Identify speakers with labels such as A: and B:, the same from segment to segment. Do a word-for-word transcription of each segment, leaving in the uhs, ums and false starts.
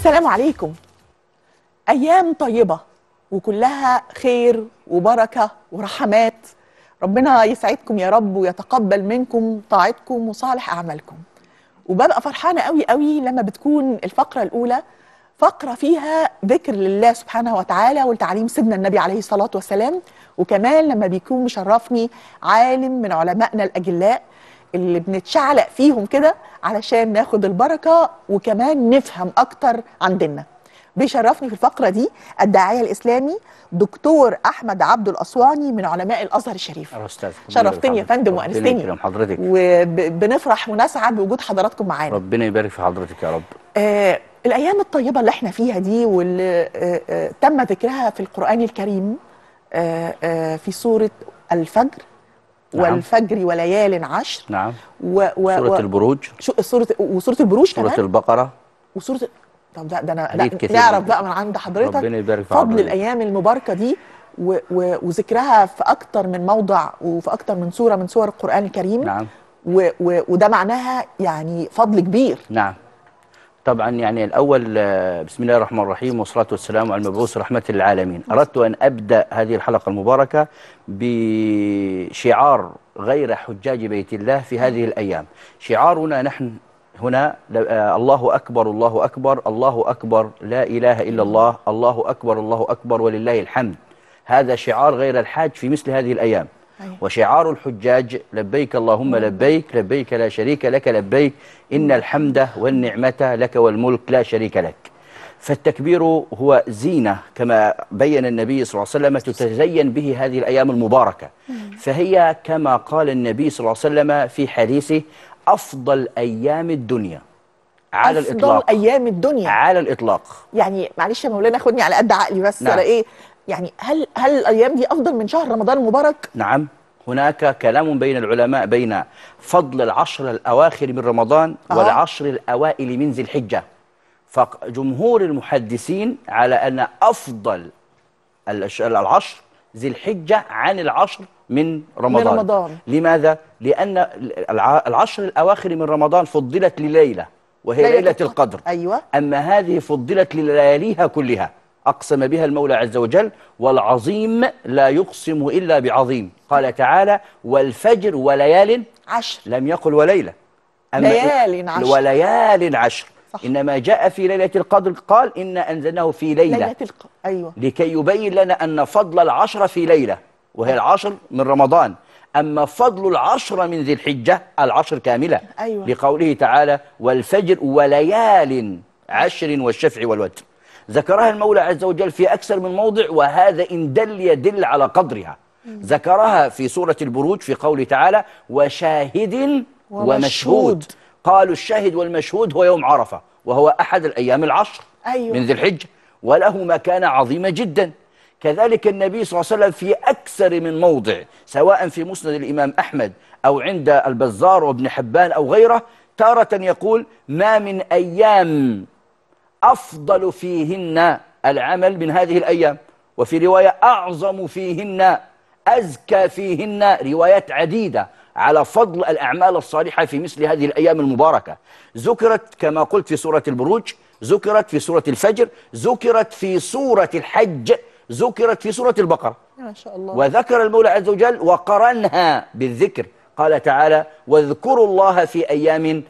A: السلام عليكم. أيام طيبة وكلها خير وبركة ورحمات. ربنا يسعدكم يا رب ويتقبل منكم طاعتكم وصالح أعمالكم. وببقى فرحانة قوي قوي لما بتكون الفقرة الأولى فقرة فيها ذكر لله سبحانه وتعالى ولتعليم سيدنا النبي عليه الصلاة والسلام، وكمان لما بيكون مشرفني عالم من علمائنا الأجلاء اللي بنتشعلق فيهم كده علشان ناخد البركة وكمان نفهم أكتر عن ديننا. بيشرفني في الفقرة دي الداعية الإسلامي دكتور أحمد عبد الأسواني من علماء الأزهر الشريف.
B: أستاذ
A: شرفتني يا فندم وأنستني،
B: حضرتك
A: وبنفرح ونسعد بوجود حضراتكم معانا.
B: ربنا يبارك في حضرتك يا رب.
A: آه الأيام الطيبة اللي احنا فيها دي واللي آه آه تم ذكرها في القرآن الكريم آه آه في سورة الفجر. نعم. والفجر وليال عشر.
B: نعم.
A: و و
B: سورة
A: و
B: البروج.
A: سورة وسورة البروج كمان.
B: سورة البقرة.
A: وسورة طب ده, ده انا
B: لا
A: نعرف بقى من عند حضرتك
B: ربنا يبارك في
A: فضل
B: حضرتك.
A: الايام المباركه دي و و وذكرها في اكتر من موضع وفي اكتر من سوره من سور القران الكريم.
B: نعم.
A: و و وده معناها يعني فضل كبير.
B: نعم. طبعا يعني الأول بسم الله الرحمن الرحيم والصلاة والسلام على المبعوث رحمة للعالمين. أردت أن أبدأ هذه الحلقة المباركة بشعار غير حجاج بيت الله في هذه الأيام. شعارنا نحن هنا الله أكبر الله أكبر الله أكبر لا إله إلا الله الله أكبر الله أكبر ولله الحمد. هذا شعار غير الحاج في مثل هذه الأيام. وشعار الحجاج لبيك اللهم لبيك لبيك لا شريك لك لبيك إن الحمد والنعمة لك والملك لا شريك لك. فالتكبير هو زينة كما بين النبي صلى الله عليه وسلم تتزين به هذه الأيام المباركة. فهي كما قال النبي صلى الله عليه وسلم في حديثه أفضل أيام الدنيا على
A: أفضل
B: الإطلاق.
A: أفضل أيام الدنيا
B: على الإطلاق.
A: يعني معلش يا مولانا خدني على قد عقلي بس.
B: نعم.
A: أنا إيه يعني هل هل الأيام دي أفضل من شهر رمضان المبارك؟
B: نعم. هناك كلام بين العلماء بين فضل العشر الأواخر من رمضان آه. والعشر الأوائل من ذي الحجة. فجمهور المحدثين على أن أفضل العشر ذي الحجة عن العشر من رمضان.
A: من رمضان.
B: لماذا؟ لأن العشر الأواخر من رمضان فضلت لليلة وهي ليلة, ليلة القدر.
A: أيوة.
B: أما هذه فضلت للياليها كلها أقسم بها المولى عز وجل والعظيم لا يقسم إلا بعظيم. قال تعالى والفجر وليال
A: عشر،
B: لم يقل وليلة.
A: أما ليال عشر
B: وليال عشر.
A: صح.
B: إنما جاء في ليلة القدر قال إنا أنزلناه في ليلة,
A: ليلة الق... أيوة.
B: لكي يبين لنا أن فضل العشر في ليلة وهي العشر من رمضان. أما فضل العشر من ذي الحجة العشر كاملة.
A: أيوة.
B: لقوله تعالى والفجر وليال عشر والشفع والوتر. ذكرها المولى عز وجل في أكثر من موضع وهذا إن دل يدل على قدرها. ذكرها في سورة البروج في قوله تعالى وشاهد ومشهود. قالوا الشاهد والمشهود هو يوم عرفة وهو أحد الأيام العشر. أيوة. من ذي الحجة وله مكانة عظيمة جدا. كذلك النبي صلى الله عليه وسلم في أكثر من موضع سواء في مسند الإمام أحمد أو عند البزار وابن حبان أو غيره تارة يقول ما من أيام أفضل فيهن العمل من هذه الأيام، وفي رواية أعظم فيهن أزكى فيهن، روايات عديدة على فضل الأعمال الصالحة في مثل هذه الأيام المباركة. ذكرت كما قلت في سورة البروج، ذكرت في سورة الفجر، ذكرت في سورة الحج، ذكرت في سورة البقرة
A: ما شاء الله.
B: وذكر المولى عز وجل وقرنها بالذكر. قال تعالى واذكروا الله في أيام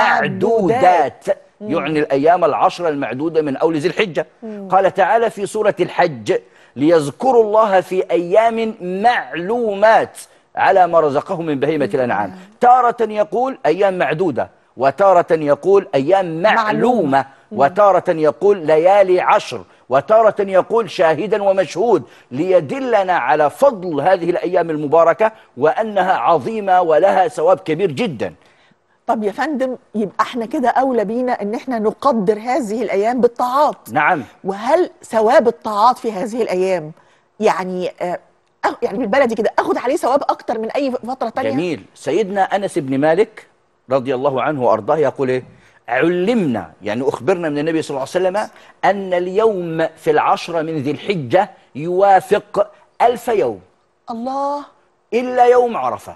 B: معدودات، يعني الأيام العشر المعدودة من أول ذي الحجة. قال تعالى في سورة الحج ليذكروا الله في أيام معلومات على ما رزقهم من بهيمة الأنعام. تارة يقول أيام معدودة وتارة يقول أيام معلومة وتارة يقول ليالي عشر وتارة يقول شاهدا ومشهود ليدلنا على فضل هذه الأيام المباركة وأنها عظيمة ولها ثواب كبير جدا.
A: طب يا فندم يبقى احنا كده أولى بينا ان احنا نقدر هذه الأيام بالطاعات.
B: نعم.
A: وهل ثواب الطاعات في هذه الأيام يعني آه يعني بالبلدي كده اخد عليه ثواب اكتر من اي فترة تانية؟
B: جميل. سيدنا أنس بن مالك رضي الله عنه وأرضاه يقول إيه؟ علمنا يعني أخبرنا من النبي صلى الله عليه وسلم أن اليوم في العشرة من ذي الحجة يوافق ألف يوم.
A: الله.
B: إلا يوم عرفة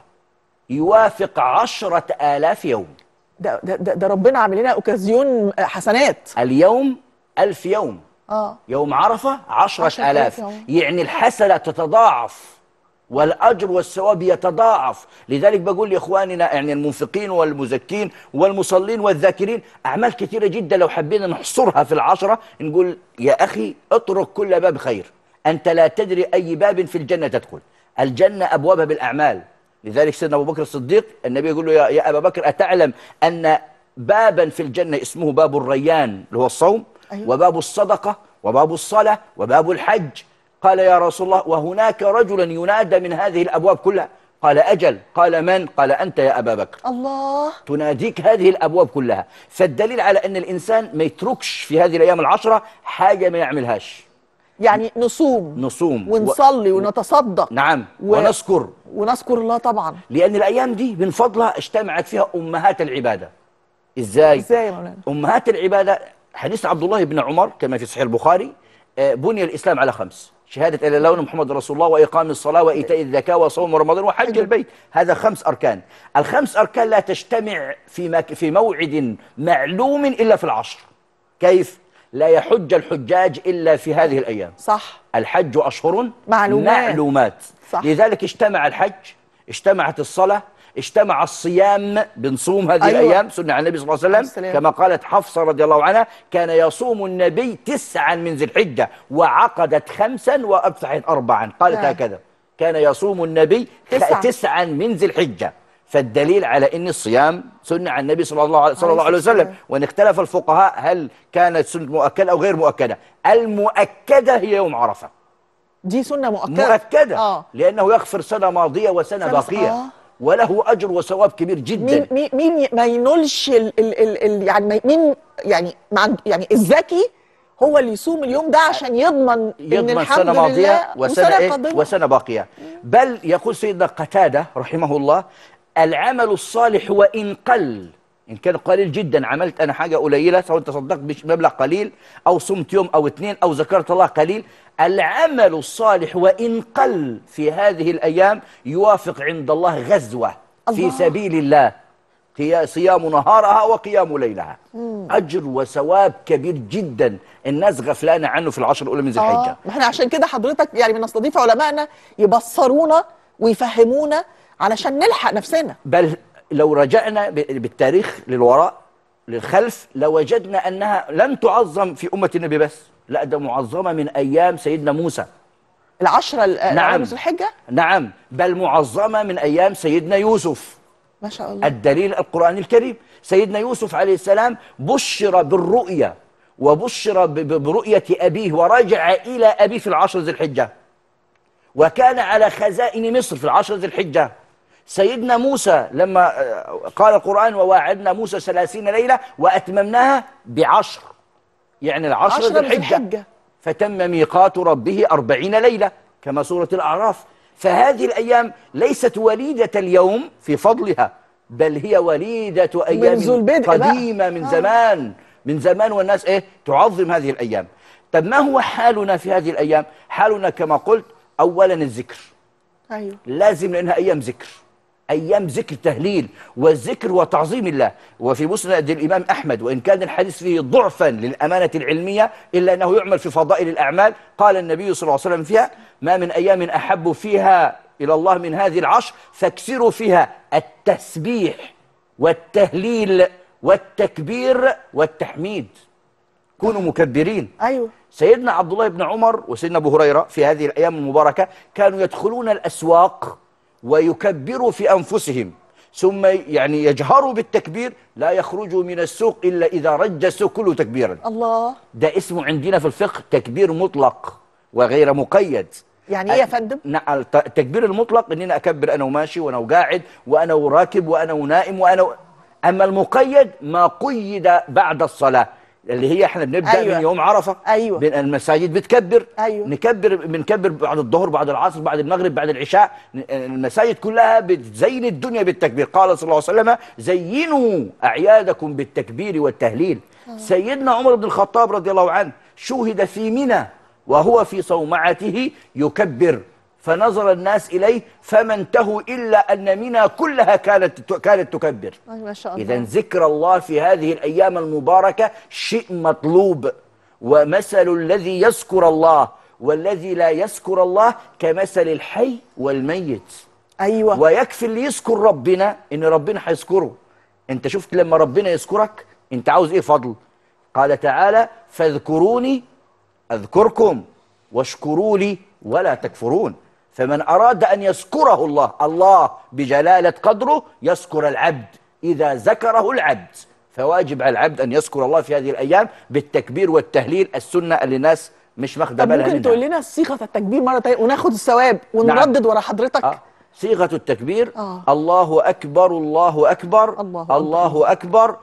B: يوافق عشرة آلاف يوم.
A: ده, ده, ده ربنا عامل لنا أوكازيون حسنات.
B: اليوم ألف يوم.
A: اه
B: يوم عرفة عشرة
A: عشرة
B: آلاف.
A: آلاف يوم.
B: يعني الحسنة تتضاعف والأجر والثواب يتضاعف. لذلك بقول لإخواننا يعني المنفقين والمزكين والمصلين والذاكرين أعمال كثيرة جدا لو حبينا نحصرها في العشرة نقول يا أخي اترك كل باب خير، أنت لا تدري أي باب في الجنة تدخل. الجنة أبوابها بالأعمال. لذلك سيدنا أبو بكر الصديق النبي يقول له يا, يا أبا بكر أتعلم أن بابا في الجنة اسمه باب الريان اللي هو الصوم،
A: أيوة.
B: وباب الصدقة وباب الصلاة وباب الحج. قال يا رسول الله وهناك رجلا ينادى من هذه الأبواب كلها. قال أجل. قال من؟ قال أنت يا أبا بكر.
A: الله.
B: تناديك هذه الأبواب كلها. فالدليل على أن الإنسان ما يتركش في هذه الأيام العشرة حاجة ما يعملهاش.
A: يعني نصوم
B: نصوم
A: ونصلي
B: و...
A: ونتصدق.
B: نعم
A: و...
B: ونذكر
A: ونذكر الله طبعا.
B: لأن الأيام دي من فضلها اجتمعت فيها أمهات العبادة. إزاي؟
A: ازاي يا مولانا؟
B: أمهات العبادة حديث عبد الله بن عمر كما في صحيح البخاري آه، بني الإسلام على خمس: شهادة أن لا إله إلا الله محمد رسول الله، وإقام الصلاة، وإيتاء الزكاة، وصوم رمضان، وحج البيت. هذا خمس أركان. الخمس أركان لا تجتمع في مك... في موعد معلوم إلا في العشر. كيف؟ لا يحج الحجاج إلا في هذه الأيام.
A: صح.
B: الحج أشهر
A: معلومات.
B: معلومات.
A: صح.
B: لذلك اجتمع الحج، اجتمعت الصلاة، اجتمع الصيام، بنصوم هذه
A: أيوة.
B: الأيام سنة عن النبي صلى الله عليه وسلم كما قالت حفصة رضي الله عنها كان يصوم النبي تسعا من ذي الحجة وعقدت خمسا وأبصحت أربعا. قالت
A: نعم.
B: هكذا كان يصوم النبي
A: تسعا.
B: تسعا من ذي الحجة. فالدليل على أن الصيام سنة عن النبي صلى الله, صلى الله عليه وسلم. وأن اختلف الفقهاء هل كانت سنة مؤكدة أو غير مؤكدة. المؤكدة هي يوم عرفة.
A: دي سنة مؤكدة.
B: مؤكدة
A: آه.
B: لأنه يغفر سنة ماضية وسنة باقية.
A: آه.
B: وله أجر وثواب كبير جدا.
A: مين مين ما ينولش ال ال ال ال يعني مين يعني مع يعني الذكي هو اللي يصوم اليوم ده عشان يضمن
B: يضمن
A: ان الحمد
B: سنة ماضية
A: لله
B: وسنة, إيه؟
A: قادمة.
B: وسنة باقية. بل يقول سيدنا قتادة رحمه الله العمل الصالح وإن قل، إن كان قليل جدا، عملت أنا حاجة قليلة سواء تصدقت بمبلغ قليل أو صمت يوم أو اثنين أو ذكرت الله قليل، العمل الصالح وإن قل في هذه الأيام يوافق عند الله غزوة في
A: الله.
B: سبيل الله، هي صيام نهارها وقيام ليلها. مم. أجر وثواب كبير جدا الناس غفلانة عنه في العشر الأولى من ذي الحجة.
A: آه. احنا عشان كده حضرتك يعني بنستضيف علمائنا يبصرونا ويفهمونا علشان نلحق نفسنا.
B: بل لو رجعنا بالتاريخ للوراء للخلف لوجدنا أنها لم تعظم في أمة النبي بس، لا ده معظمة من أيام سيدنا موسى.
A: العشرة
B: نعم.
A: ذي الحجة؟
B: نعم، بل معظمة من أيام سيدنا يوسف.
A: ما شاء الله.
B: الدليل القرآن الكريم. سيدنا يوسف عليه السلام بشر بالرؤيا وبشر برؤية أبيه ورجع إلى أبيه في العشر ذي الحجة، وكان على خزائن مصر في العشر ذي الحجة. سيدنا موسى لما قال القرآن وواعدنا موسى ثلاثين ليلة وأتممناها بعشر، يعني العشر ذي الحجة، فتم ميقات ربه أربعين ليلة كما سورة الأعراف. فهذه الأيام ليست وليدة اليوم في فضلها، بل هي وليدة أيام قديمة من زمان من زمان والناس إيه تعظم هذه الأيام. طب ما هو حالنا في هذه الأيام؟ حالنا كما قلت أولا الذكر.
A: أيوه.
B: لازم لأنها أيام ذكر، أيام ذكر تهليل والذكر وتعظيم الله. وفي مسند الإمام أحمد وإن كان الحديث فيه ضعفا للأمانة العلمية إلا أنه يعمل في فضائل الأعمال، قال النبي صلى الله عليه وسلم فيها ما من أيام أحب فيها إلى الله من هذه العشر فاكثروا فيها التسبيح والتهليل والتكبير والتحميد. كونوا مكبرين.
A: أيوه.
B: سيدنا عبد الله بن عمر وسيدنا أبو هريرة في هذه الأيام المباركة كانوا يدخلون الأسواق ويكبروا في أنفسهم ثم يعني يجهروا بالتكبير، لا يخرجوا من السوق إلا إذا رج السوق كله تكبيرا.
A: الله.
B: ده اسمه عندنا في الفقه تكبير مطلق وغير مقيد.
A: يعني ايه يا فندم؟
B: التكبير المطلق اننا اكبر انا وماشي وانا وقاعد وانا وراكب وانا ونائم وانا و... اما المقيد ما قيد بعد الصلاه اللي هي احنا بنبدا أيوة. من يوم عرفه.
A: ايوه.
B: من المساجد بتكبر.
A: أيوة.
B: نكبر بنكبر بعد الظهر بعد العصر بعد المغرب بعد العشاء. المساجد كلها بتزين الدنيا بالتكبير. قال صلى الله عليه وسلم زينوا اعيادكم بالتكبير والتهليل. أوه. سيدنا عمر بن الخطاب رضي الله عنه شوهد في منى وهو في صومعته يكبر فنظر الناس إليه فما انتهوا إلا أن منى كلها كانت كانت تكبر.
A: ما شاء الله.
B: إذن ذكر الله في هذه الأيام المباركة شيء مطلوب ومثل الذي يذكر الله والذي لا يذكر الله كمثل الحي والميت.
A: ايوه.
B: ويكفي اللي يذكر ربنا ان ربنا هيذكره. انت شفت لما ربنا يذكرك انت عاوز ايه فضل؟ قال تعالى فاذكروني اذكركم واشكروا لي ولا تكفرون. فمن اراد ان يذكره الله، الله بجلالة قدره يذكر العبد اذا ذكره العبد، فواجب على العبد ان يذكر الله في هذه الايام بالتكبير والتهليل، السنة اللي الناس مش واخده
A: طب
B: بالها
A: ممكن
B: منها.
A: تقول لنا صيغه التكبير مره تانية وناخد الثواب ونردد
B: نعم.
A: ورا حضرتك؟
B: آه. صيغة التكبير
A: آه.
B: الله أكبر الله أكبر
A: الله أكبر.
B: الله أكبر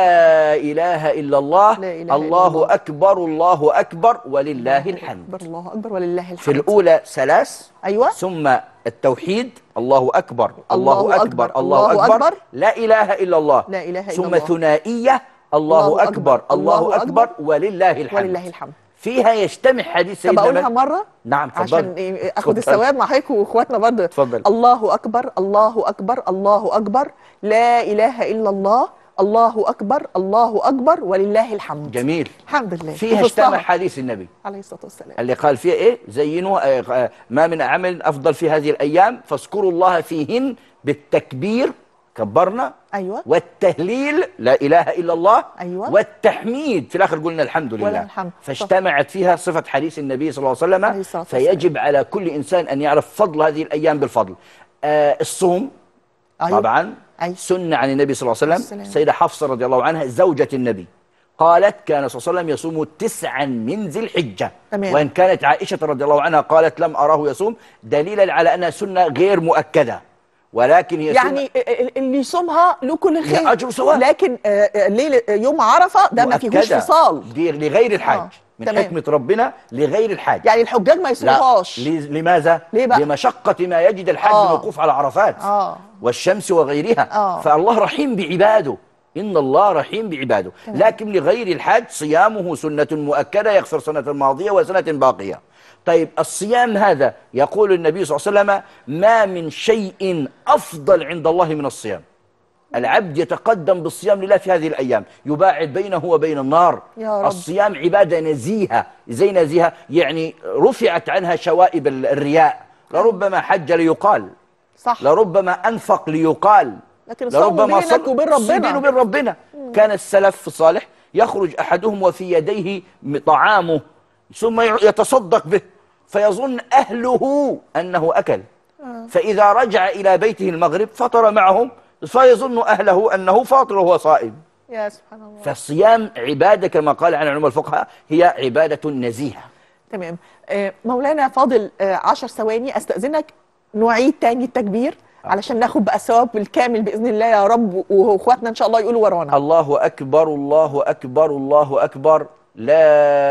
B: لا إله إلا الله
A: لا إله إلا
B: الله
A: الله.
B: أكبر الله أكبر ولله الحمد.
A: أكبر الله أكبر ولله الحمد.
B: في الأولى ثلاث،
A: أيوة.
B: ثم التوحيد الله أكبر
A: الله
B: الله
A: أكبر.
B: أكبر الله
A: الله
B: أكبر
A: أكبر.
B: لا إله إلا الله.
A: لا إله إلا
B: ثم
A: الله.
B: ثنائية الله
A: الله
B: أكبر
A: أكبر.
B: الله
A: الله
B: أكبر
A: أكبر.
B: ولله الحمد.
A: ولله الحمد.
B: فيها يجتمع حديث
A: طب
B: سيدنا
A: أقولها
B: من-
A: مرة؟
B: نعم اتفضل.
A: عشان إيه اخد
B: اتفضل.
A: الثواب مع حضرتك واخواتنا برضه.
B: اتفضل.
A: الله اكبر الله اكبر الله اكبر لا اله الا الله الله اكبر الله اكبر ولله الحمد.
B: جميل.
A: الحمد لله.
B: فيها
A: حفظتها.
B: اجتمع حديث النبي
A: عليه الصلاه والسلام
B: اللي قال فيها ايه؟ زينوا آه، ما من عمل افضل في هذه الايام فاذكروا الله فيهن بالتكبير كبرنا،
A: ايوه،
B: والتهليل لا اله الا الله،
A: أيوة.
B: والتحميد في الاخر قلنا الحمد لله.
A: وله الحمد.
B: فاجتمعت فيها صفه حديث النبي صلى الله عليه
A: عليه
B: وسلم.
A: الصلاة والسلام.
B: فيجب على كل انسان ان يعرف فضل هذه الايام بالفضل. آه الصوم
A: أيوة.
B: طبعا
A: أيوة.
B: سنه عن النبي صلى الله عليه وسلم.
A: السلام.
B: السيده حفصه رضي الله عنها زوجة النبي قالت كان صلى الله عليه وسلم يصوم تسعا من ذي الحجة.
A: تمام.
B: وإن كانت عائشة رضي الله عنها قالت لم أراه يصوم، دليلا على أنها سنة غير مؤكدة، ولكن هي
A: يعني اللي يصومها له كل الخير،
B: له أجر سواء.
A: لكن آه، آه، ليله يوم عرفه ده ما فيهوش
B: مؤكدة.
A: فصال.
B: دي لغير الحاج.
A: آه.
B: من
A: تمام.
B: حكمة ربنا لغير الحاج.
A: يعني الحجاج ما
B: لا.
A: يصوموهاش.
B: ل- لماذا؟
A: ليه بقى؟
B: لمشقة ما يجد الحج
A: آه.
B: الوقوف على عرفات
A: آه.
B: والشمس وغيرها.
A: آه.
B: فالله رحيم بعباده، إن الله رحيم بعباده.
A: تمام.
B: لكن لغير الحاج صيامه سنة مؤكدة يغفر سنة ماضية وسنة باقية. طيب الصيام هذا يقول النبي صلى الله عليه وسلم ما من شيء أفضل عند الله من الصيام. العبد يتقدم بالصيام لله في هذه الأيام، يباعد بينه وبين النار.
A: يا رب.
B: الصيام عبادة نزيهة، زي نزيهة يعني رفعت عنها شوائب الرياء. لربما حج ليقال،
A: صح.
B: لربما أنفق ليقال،
A: لكن الصوم بينك
B: صل-
A: وبين ربنا.
B: بينه وبين ربنا. كان السلف الصالح يخرج أحدهم وفي يديه طعامه ثم يتصدق به فيظن أهله أنه أكل، فإذا رجع إلى بيته المغرب فطر معهم فيظن أهله أنه فاطر وهو صائم.
A: يا سبحان الله.
B: فالصيام عبادة كما قال عن علماء الفقهاء هي عبادة نزيهة.
A: تمام. آه، مولانا فاضل آه، عشر ثواني استأذنك نعيد تاني التكبير علشان ناخد بقى الثواب بالكامل بإذن الله يا رب، واخواتنا إن شاء الله يقولوا ورانا.
B: الله أكبر الله أكبر الله أكبر لا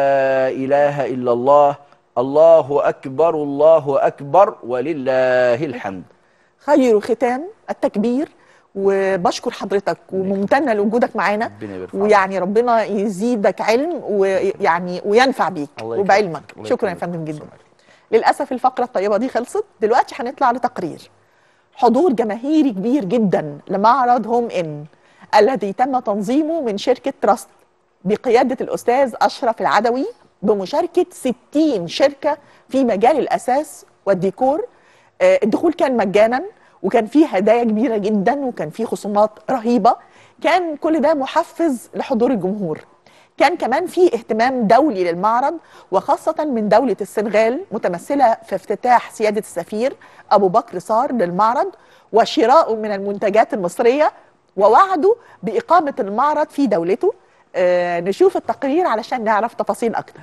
B: إله إلا الله الله أكبر الله أكبر ولله الحمد.
A: خير ختام التكبير، وبشكر حضرتك وممتنه لوجودك معانا،
B: ربنا يبارك فيك.
A: ويعني ربنا يزيدك علم ويعني وينفع بيك
B: الله يكرمك.
A: وبعلمك.
B: الله
A: شكرا يا
B: يكرمك.
A: فندم جدا.
B: شكرا.
A: للاسف الفقره الطيبه دي خلصت، دلوقتي هنطلع لتقرير حضور جماهيري كبير جدا لمعرض هوم ان الذي تم تنظيمه من شركه تراست بقياده الاستاذ اشرف العدوي بمشاركه ستين شركه في مجال الاساس والديكور. آه، الدخول كان مجانا، وكان فيه هدايا كبيره جدا، وكان فيه خصومات رهيبه. كان كل ده محفز لحضور الجمهور. كان كمان فيه اهتمام دولي للمعرض، وخاصة من دولة السنغال متمثلة في افتتاح سيادة السفير أبو بكر صار للمعرض وشراءه من المنتجات المصرية ووعده بإقامة المعرض في دولته. آه نشوف التقرير علشان نعرف تفاصيل أكتر.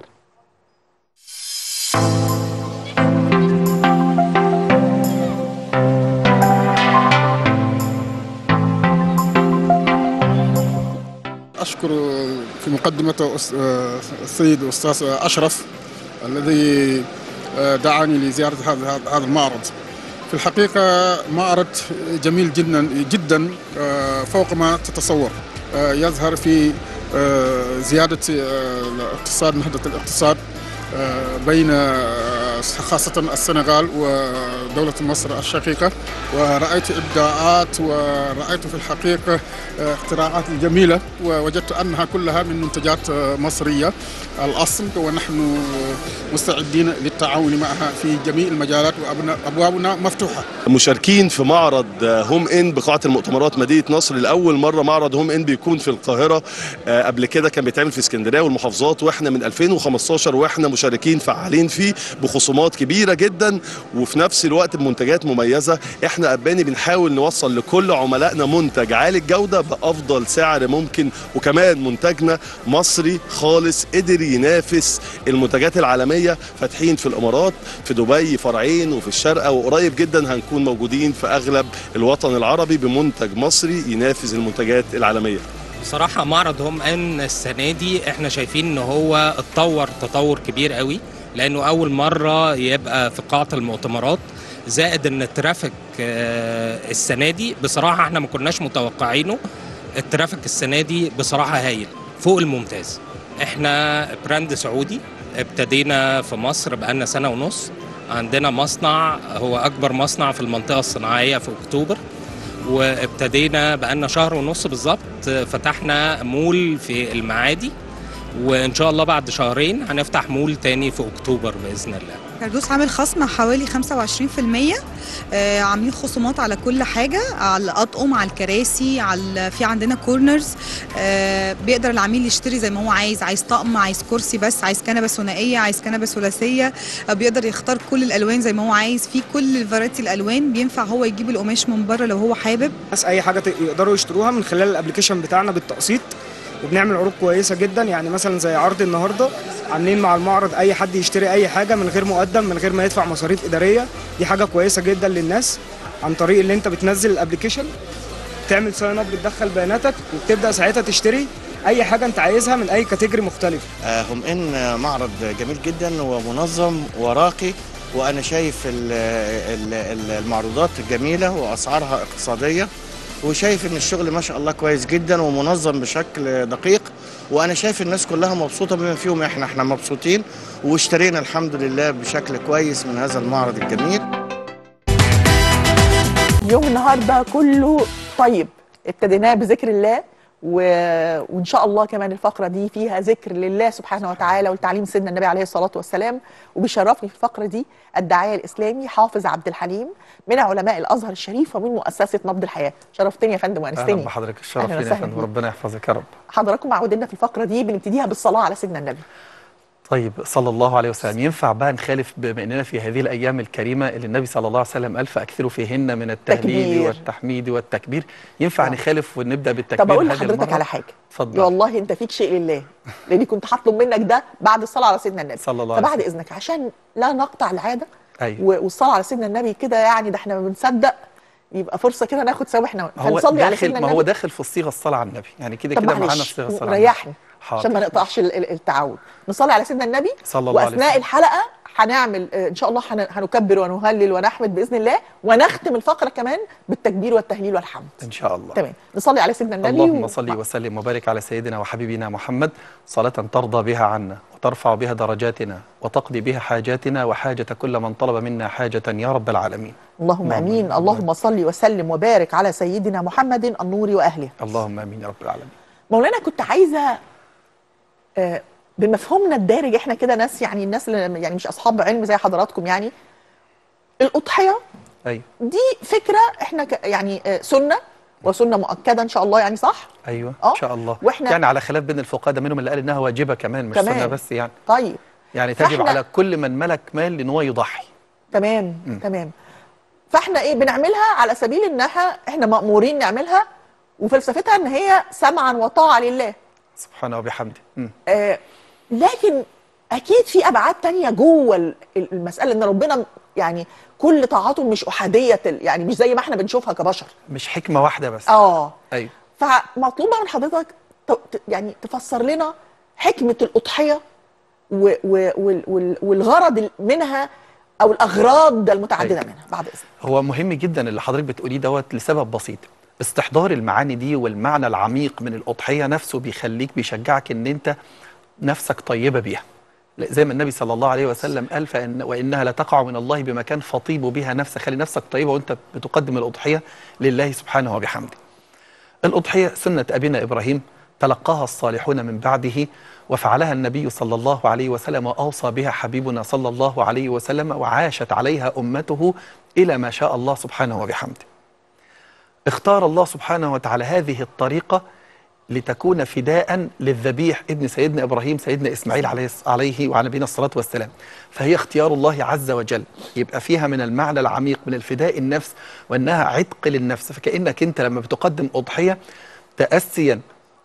C: أشكر في مقدمته السيد الأستاذ أشرف الذي دعاني لزيارة هذا هذا المعرض. في الحقيقة معرض جميل جدا جدا فوق ما تتصور، يظهر في زيادة الاقتصاد، نهضة الاقتصاد بين خاصة السنغال ودولة مصر الشقيقة، ورأيت إبداعات ورأيت في الحقيقة اختراعات جميلة، ووجدت أنها كلها من منتجات مصرية الأصل، ونحن مستعدين للتعاون معها في جميع المجالات وأبوابنا مفتوحة.
D: مشاركين في معرض هوم إن بقاعة المؤتمرات مدينة نصر لأول مرة. معرض هوم إن بيكون في القاهرة، قبل كده كان بيتعمل في اسكندرية والمحافظات، واحنا من ألفين وخمستاشر واحنا مشاركين فعالين فيه بخصومات كبيرة جدا، وفي نفس الوقت بمنتجات مميزة. احنا أباني بنحاول نوصل لكل عملائنا منتج عالي الجودة بأفضل سعر ممكن، وكمان منتجنا مصري خالص قدر ينافس المنتجات العالمية. فاتحين في الإمارات، في دبي فرعين، وفي الشارقة، وقريب جدا هنكون موجودين في أغلب الوطن العربي بمنتج مصري ينافس المنتجات العالمية.
E: بصراحة معرض هوم إن السنة دي احنا شايفين ان هو اتطور تطور كبير قوي، لانه اول مرة يبقى في قاعة المؤتمرات، زائد ان الترافيك السنة دي بصراحة احنا ما كناش متوقعينه. الترافيك السنة دي بصراحة هايل فوق الممتاز. احنا براند سعودي، ابتدينا في مصر بقالنا سنة ونص. عندنا مصنع هو اكبر مصنع في المنطقة الصناعية في اكتوبر، وابتدينا بقالنا شهر ونص بالظبط فتحنا مول في المعادي، وان شاء الله بعد شهرين هنفتح مول تاني في اكتوبر باذن الله.
F: فردوس عامل خصم حوالي خمسة وعشرين في المية، آه عاملين خصومات على كل حاجه، على الاطقم، على الكراسي، على في عندنا كورنرز. آه بيقدر العميل يشتري زي ما هو عايز، عايز طقم، عايز كرسي بس، عايز كنبه ثنائيه، عايز كنبه ثلاثيه. آه بيقدر يختار كل الالوان زي ما هو عايز، في كل فرايتي الالوان. بينفع هو يجيب القماش من بره لو هو حابب.
G: بس اي حاجه يقدروا يشتروها من خلال الابلكيشن بتاعنا بالتقسيط، وبنعمل عروض كويسه جدا. يعني مثلا زي عرض النهارده عاملين مع المعرض اي حد يشتري اي حاجه من غير مقدم، من غير ما يدفع مصاريف اداريه. دي حاجه كويسه جدا للناس، عن طريق اللي انت بتنزل الابلكيشن، تعمل ساين اب، بتدخل بياناتك، وبتبدا ساعتها تشتري اي حاجه انت عايزها من اي كاتيجوري مختلف.
H: هوم ان معرض جميل جدا ومنظم وراقي، وانا شايف المعروضات جميله واسعارها اقتصاديه، وشايف ان الشغل ما شاء الله كويس جدا ومنظم بشكل دقيق، وانا شايف الناس كلها مبسوطه بما فيهم احنا احنا مبسوطين، واشترينا الحمد لله بشكل كويس من هذا المعرض الجميل.
A: يوم النهارده كله طيب، ابتديناه بذكر الله، و... وان شاء الله كمان الفقره دي فيها ذكر لله سبحانه وتعالى ولتعليم سيدنا النبي عليه الصلاه والسلام. وبيشرفني في الفقره دي الداعيه الاسلامي حافظ عبد الحليم من علماء الازهر الشريف ومن مؤسسه نبض الحياه. شرفتني يا فندم وانستني.
I: اهلا بحضرتك، الشرف لينا يا فندم، ربنا يحفظك يا رب.
A: حضراتكم معودينا في الفقره دي بنبتديها بالصلاه على سيدنا النبي.
I: طيب صلى الله عليه وسلم. ينفع بقى نخالف بما اننا في هذه الايام الكريمه اللي النبي صلى الله عليه وسلم قال فاكثروا فيهن من التهليل تكبير. والتحميد والتكبير، ينفع أوه. نخالف ونبدا بالتكبير؟
A: طب اقول لحضرتك على حاجه. اتفضل. والله انت فيك شيء لله، لاني كنت هطلب منك ده بعد الصلاه على سيدنا النبي
I: صلى الله عليه وسلم.
A: فبعد اذنك عشان لا نقطع العاده.
I: أيوه.
A: والصلاه على سيدنا النبي كده يعني ده احنا ما بنصدق، يبقى فرصه كده ناخد سوا احنا هنصلي على سيدنا النبي.
I: ما هو داخل في الصيغه الصلاه على النبي، يعني كده كده معانا في صيغه الصلاه.
A: ريحني عشان ما نقطعش التعاون. نصلي على سيدنا النبي
I: صلى الله عليه وسلم.
A: واثناء الحلقه هنعمل ان شاء الله هنكبر ونهلل ونحمد باذن الله، ونختم الفقره كمان بالتكبير والتهليل والحمد
I: ان شاء الله.
A: تمام. نصلي على سيدنا النبي.
I: اللهم صل وسلم وبارك على سيدنا وحبيبنا محمد صلاه ترضى بها عنا وترفع بها درجاتنا وتقضي بها حاجاتنا وحاجه كل من طلب منا حاجه يا رب العالمين.
A: اللهم امين. اللهم صل وسلم وبارك على سيدنا محمد النور واهله.
I: اللهم امين يا رب العالمين.
A: مولانا كنت عايزه آه بمفهومنا الدارج، احنا كده ناس يعني الناس اللي يعني مش اصحاب علم زي حضراتكم، يعني الاضحيه
I: ايوه
A: دي فكره احنا يعني آه سنه وسنه مؤكده ان شاء الله، يعني صح؟
I: ايوه ان شاء الله.
A: واحنا
I: يعني على خلاف بين الفقهاء منهم اللي قال انها واجبه كمان مش كمان. سنه بس يعني.
A: طيب
I: يعني تجب على كل من ملك مال ان هو يضحي.
A: تمام م. تمام. فاحنا ايه بنعملها على سبيل انها احنا مامورين نعملها، وفلسفتها ان هي سمعا وطاعه لله
I: سبحانه وبحمده.
A: آه لكن اكيد في ابعاد تانية جوه المساله، ان ربنا يعني كل طاعاته مش احاديه، يعني مش زي ما احنا بنشوفها كبشر،
I: مش حكمه واحده بس.
A: اه
I: ايوه.
A: فمطلوب من حضرتك يعني تفسر لنا حكمه الاضحيه والغرض منها او الاغراض المتعدده أيوة. منها بعد اذنك.
I: هو مهم جدا اللي حضرتك بتقوليه دوت لسبب بسيط. استحضار المعاني دي والمعنى العميق من الأضحية نفسه بيخليك بيشجعك ان انت نفسك طيبة بيها، زي ما النبي صلى الله عليه وسلم قال فإن وإنها لتقع من الله بمكان فطيب بها نفسك، خلي نفسك طيبة وأنت بتقدم الأضحية لله سبحانه وبحمده. الأضحية سنة أبينا إبراهيم تلقاها الصالحون من بعده وفعلها النبي صلى الله عليه وسلم وأوصى بها حبيبنا صلى الله عليه وسلم وعاشت عليها أمته إلى ما شاء الله سبحانه وبحمده. اختار الله سبحانه وتعالى هذه الطريقة لتكون فداء للذبيح ابن سيدنا إبراهيم سيدنا إسماعيل عليه عليه وعلى نبينا الصلاة والسلام. فهي اختيار الله عز وجل، يبقى فيها من المعنى العميق من الفداء النفس وأنها عتق للنفس. فكأنك أنت لما بتقدم أضحية تأسيا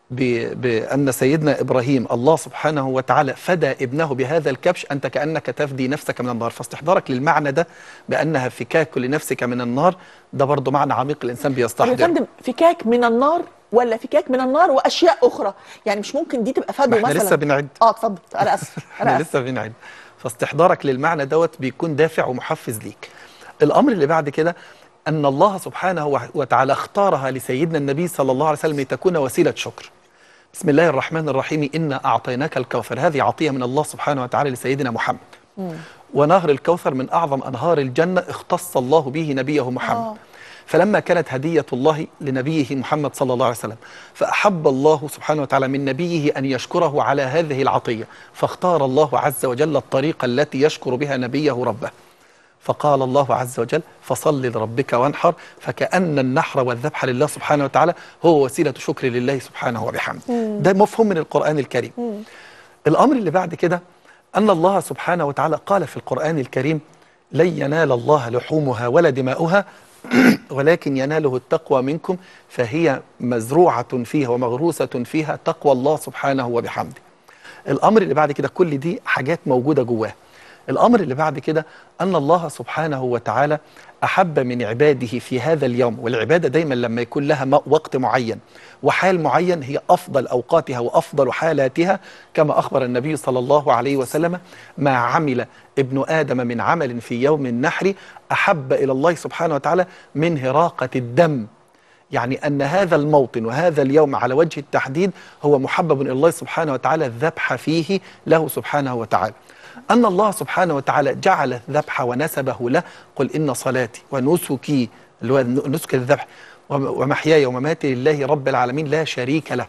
I: بأن سيدنا إبراهيم الله سبحانه وتعالى فدى ابنه بهذا الكبش، أنت كأنك تفدي نفسك من النار. فاستحضارك للمعنى ده بأنها فكاك لنفسك من النار، ده برضو معنى عميق الإنسان بيستحضر.
A: يا فندم فكاك من النار ولا فكاك من النار واشياء اخرى؟ يعني مش ممكن دي تبقى فدوى مثلا؟
I: احنا لسه بنعد.
A: اه اتفضل، انا اسف
I: احنا لسه بنعد. فاستحضارك للمعنى دوت بيكون دافع ومحفز ليك. الامر اللي بعد كده ان الله سبحانه وتعالى اختارها لسيدنا النبي صلى الله عليه وسلم لتكون وسيله شكر. بسم الله الرحمن الرحيم، انا اعطيناك الكوثر، هذه عطيه من الله سبحانه وتعالى لسيدنا محمد. م. ونهر الكوثر من اعظم انهار الجنه اختص الله به نبيه محمد. آه. فلما كانت هدية الله لنبيه محمد صلى الله عليه وسلم فأحب الله سبحانه وتعالى من نبيه أن يشكره على هذه العطية، فاختار الله عز وجل الطريقة التي يشكر بها نبيه ربه. فقال الله عز وجل فصل لربك وانحر، فكأن النحر والذبح لله سبحانه وتعالى هو وسيلة شكر لله سبحانه وبحمده. ده مفهوم من القرآن الكريم. مم. الأمر اللي بعد كده أن الله سبحانه وتعالى قال في القرآن الكريم لن ينال الله لحومها ولا دماؤها ولكن يناله التقوى منكم، فهي مزروعة فيها ومغروسة فيها تقوى الله سبحانه وبحمده. الأمر اللي بعد كده كل دي حاجات موجودة جواه. الأمر اللي بعد كده أن الله سبحانه وتعالى أحب من عباده في هذا اليوم، والعبادة دايما لما يكون لها وقت معين وحال معين هي أفضل أوقاتها وأفضل حالاتها، كما أخبر النبي صلى الله عليه وسلم ما عمل ابن آدم من عمل في يوم النحر أحب إلى الله سبحانه وتعالى من هراقة الدم. يعني أن هذا الموطن وهذا اليوم على وجه التحديد هو محبب إلى الله سبحانه وتعالى الذبح فيه له سبحانه وتعالى. أن الله سبحانه وتعالى جعل الذبح ونسبه له، قل إن صلاتي ونسكي اللي هو نسك الذبح ومحياي ومماتي لله رب العالمين لا شريك له،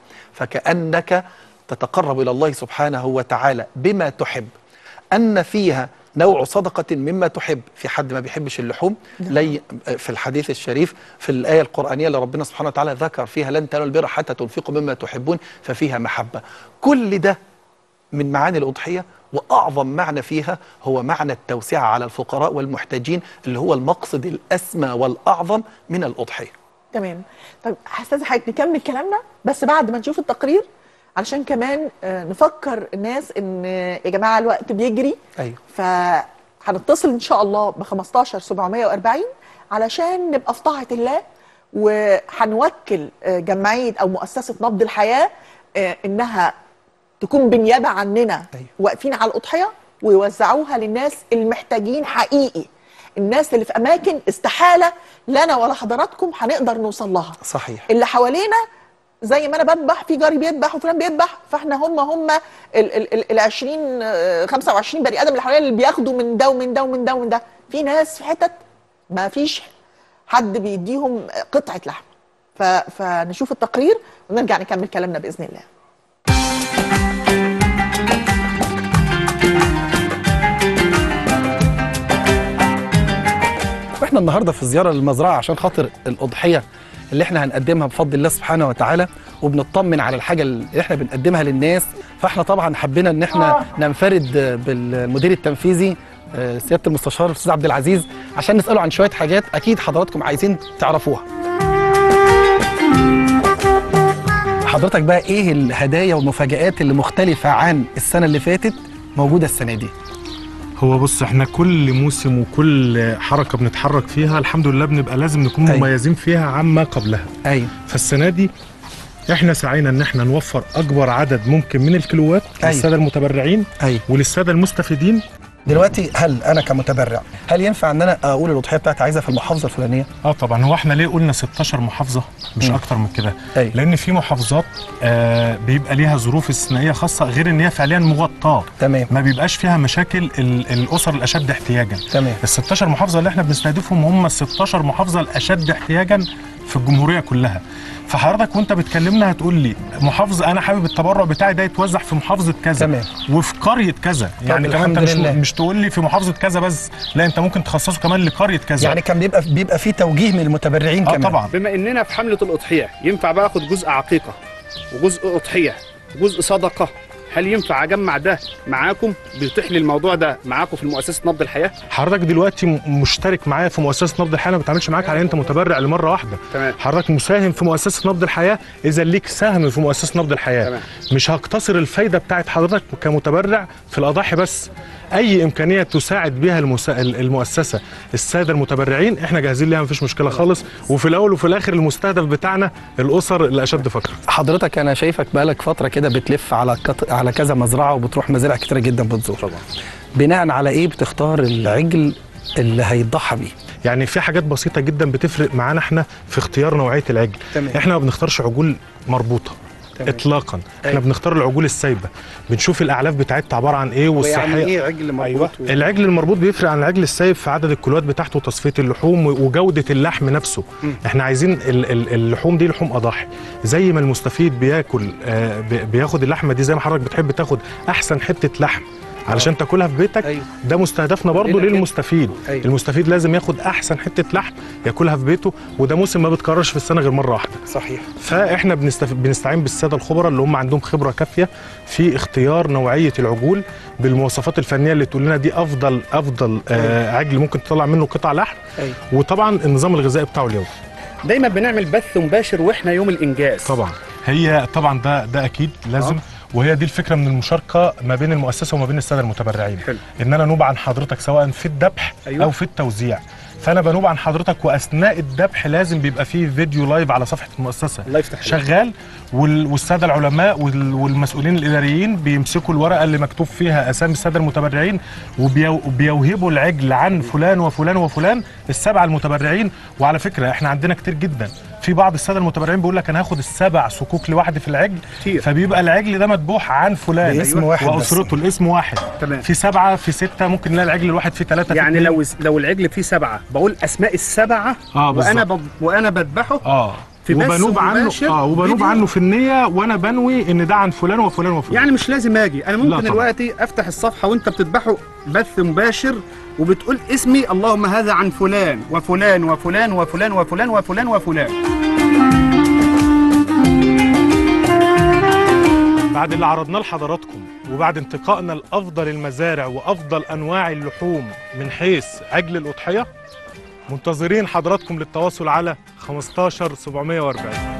I: فكأنك تتقرب إلى الله سبحانه وتعالى بما تحب. أن فيها نوع صدقة مما تحب، في حد ما بيحبش اللحوم لي في الحديث الشريف في الآية القرآنية اللي ربنا سبحانه وتعالى ذكر فيها لن تنالوا البر حتى تنفقوا مما تحبون ففيها محبة. كل ده من معاني الأضحية، وأعظم معنى فيها هو معنى التوسعة على الفقراء والمحتاجين اللي هو المقصد الأسمى والأعظم من الأضحية.
A: تمام. طيب أستاذ حضرتك نكمل كلامنا بس بعد ما نشوف التقرير، علشان كمان نفكر الناس ان يا جماعه الوقت بيجري.
I: ايوه.
A: فهنتصل ان شاء الله ب خمستاشر سبعمية وأربعين علشان نبقى في طاعه الله، وهنوكل جمعيه او مؤسسه نبض الحياه انها تكون بالنيابه عننا. أيوة. واقفين على الاضحيه ويوزعوها للناس المحتاجين حقيقي، الناس اللي في اماكن استحاله لنا ولا حضراتكم هنقدر نوصل لها.
I: صحيح.
A: اللي حوالينا زي ما انا بذبح في جاري بيذبح وفلان بيذبح، فاحنا هم هم ال عشرين خمسة وعشرين بني ادم اللي حوالينا اللي بياخدوا من ده ومن ده ومن ده ومن ده. في ناس في حتت ما فيش حد بيديهم قطعه لحم. فنشوف التقرير ونرجع نكمل كلامنا باذن الله.
I: واحنا النهارده في زياره للمزرعه عشان خاطر الاضحيه اللي احنا هنقدمها بفضل الله سبحانه وتعالى، وبنطمن على الحاجه اللي احنا بنقدمها للناس. فاحنا طبعا حبينا ان احنا ننفرد بالمدير التنفيذي سياده المستشار الاستاذ عبد العزيز عشان نساله عن شويه حاجات اكيد حضراتكم عايزين تعرفوها. حضرتك بقى ايه الهدايا والمفاجآت اللي مختلفه عن السنه اللي فاتت موجوده السنه دي؟
J: هو بص، احنا كل موسم وكل حركه بنتحرك فيها الحمد لله بنبقى لازم نكون أي. مميزين فيها عما قبلها.
I: ايوه.
J: فالسنه دي احنا سعينا ان احنا نوفر اكبر عدد ممكن من الكيلوات أي. للساده المتبرعين
I: أي.
J: وللساده المستفيدين
I: دلوقتي هل انا كمتبرع هل ينفع ان انا اقول الاضحيه بتاعتي عايزها في المحافظه الفلانيه؟
J: اه طبعا. هو احنا ليه قلنا ستاشر محافظه مش م. اكتر من كده؟
I: أي.
J: لان في محافظات آه بيبقى ليها ظروف استثنائيه خاصه، غير ان هي فعليا مغطاه.
I: تمام.
J: ما بيبقاش فيها مشاكل الاسر الاشد احتياجا.
I: تمام.
J: ال ستاشر محافظه اللي احنا بنستهدفهم هم ال ستاشر محافظه الاشد احتياجا في الجمهوريه كلها. فحضرتك وانت بتكلمنا هتقول لي محافظه انا حابب التبرع بتاعي ده يتوزع في محافظه كذا.
I: تمام.
J: وفي قريه كذا، يعني كمان انت مش, مش تقول لي في محافظه كذا بس، لا انت ممكن تخصصه كمان لقريه كذا.
I: يعني كان بيبقى بيبقى في توجيه من المتبرعين.
J: آه
I: كمان.
J: طبعا.
K: بما اننا في حمله الاضحيه ينفع بقى اخد جزء عقيقه وجزء اضحيه وجزء صدقه، هل ينفع اجمع ده معاكم؟ بيتيح لي الموضوع ده معاكم في مؤسسه نبض الحياه؟
J: حضرتك دلوقتي مشترك معايا في مؤسسه نبض الحياه، ما بتعملش معاك على انت متبرع لمره واحده.
K: تمام.
J: حضرتك مساهم في مؤسسه نبض الحياه، اذا ليك سهم في مؤسسه نبض الحياه.
K: تمام.
J: مش هقتصر الفايده بتاعت حضرتك كمتبرع في الاضاحي بس، اي امكانيه تساعد بها المسا... المؤسسه الساده المتبرعين احنا جاهزين ليها، مفيش مشكله خالص. وفي الاول وفي الاخر المستهدف بتاعنا الاسر الاشد فقرا.
I: حضرتك انا شايفك بقالك فتره كده بتلف على كت... على كذا مزرعه وبتروح مزارع كتيره جدا بتزور.
K: طبعا.
I: بناء على ايه بتختار العجل اللي هيتضحى بيه؟
J: يعني في حاجات بسيطه جدا بتفرق معانا احنا في اختيار نوعيه العجل.
I: تمام.
J: احنا ما بنختارش عجول مربوطه. تمام. اطلاقا. احنا أيوة. بنختار العجول السايبه، بنشوف الاعلاف بتاعتها عباره عن ايه والصحيه.
I: يعني ايه عجل مربوط؟
J: أيوة. و... العجل المربوط بيفرق عن العجل السايب في عدد الكيلوات بتاعته وتصفيه اللحوم وجوده اللحم نفسه. م. احنا عايزين اللحوم دي لحوم اضاحي، زي ما المستفيد بياكل آه بياخد اللحمه دي، زي ما حضرتك بتحب تاخد احسن حته لحم علشان تاكلها في بيتك.
I: أيوة.
J: ده مستهدفنا برضه للمستفيد.
I: أيوة.
J: المستفيد لازم ياخد احسن حته لحم ياكلها في بيته، وده موسم ما بتكررش في السنه غير مره واحده.
I: صحيح.
J: فاحنا بنستف... بنستعين بالساده الخبراء اللي هم عندهم خبره كافيه في اختيار نوعيه العجول بالمواصفات الفنيه اللي تقول لنا دي افضل افضل آه عجل ممكن تطلع منه قطع لحم.
I: أيوة.
J: وطبعا النظام الغذائي بتاعه اليومي.
K: دايما بنعمل بث مباشر واحنا يوم الانجاز.
J: طبعا. هي طبعا ده ده اكيد لازم. آه. وهي دي الفكره من المشاركه ما بين المؤسسه وما بين الساده المتبرعين.
K: حلو.
J: ان انا نوب عن حضرتك سواء في الذبح.
K: أيوة.
J: او في التوزيع. فانا بنوب عن حضرتك، واثناء الذبح لازم بيبقى فيه فيديو لايف على صفحه المؤسسه
K: الله يفتح
J: شغال، والساده العلماء والمسؤولين الاداريين بيمسكوا الورقه اللي مكتوب فيها اسامي الساده المتبرعين وبيوهبوا العجل عن فلان وفلان وفلان السبعه المتبرعين. وعلى فكره احنا عندنا كتير جدا في بعض الساده المتبرعين بيقول لك انا هاخد السبع صكوك لوحدي في العجل كتير. فبيبقى العجل ده مذبوح عن فلان
I: باسم واحد
J: واسرته الاسم واحد.
K: تمام.
J: في سبعه في سته ممكن نلاقي العجل الواحد فيه ثلاثه.
K: يعني لو لو العجل فيه سبعه بقول اسماء السبعه.
J: آه
K: وانا ب... وانا بذبحه.
J: اه في وبنوب عنه اه وبنوب عنه في النيه، وانا بنوي ان ده عن فلان وفلان وفلان.
K: يعني مش لازم اجي، انا ممكن دلوقتي افتح الصفحه وانت بتذبحه بث مباشر وبتقول اسمي اللهم هذا عن فلان وفلان وفلان وفلان وفلان وفلان وفلان.
J: بعد اللي عرضناه لحضراتكم وبعد انتقائنا لافضل المزارع وافضل انواع اللحوم من حيث عجل الاضحيه، منتظرين حضراتكم للتواصل على خمستاشر سبعمية وأربعين.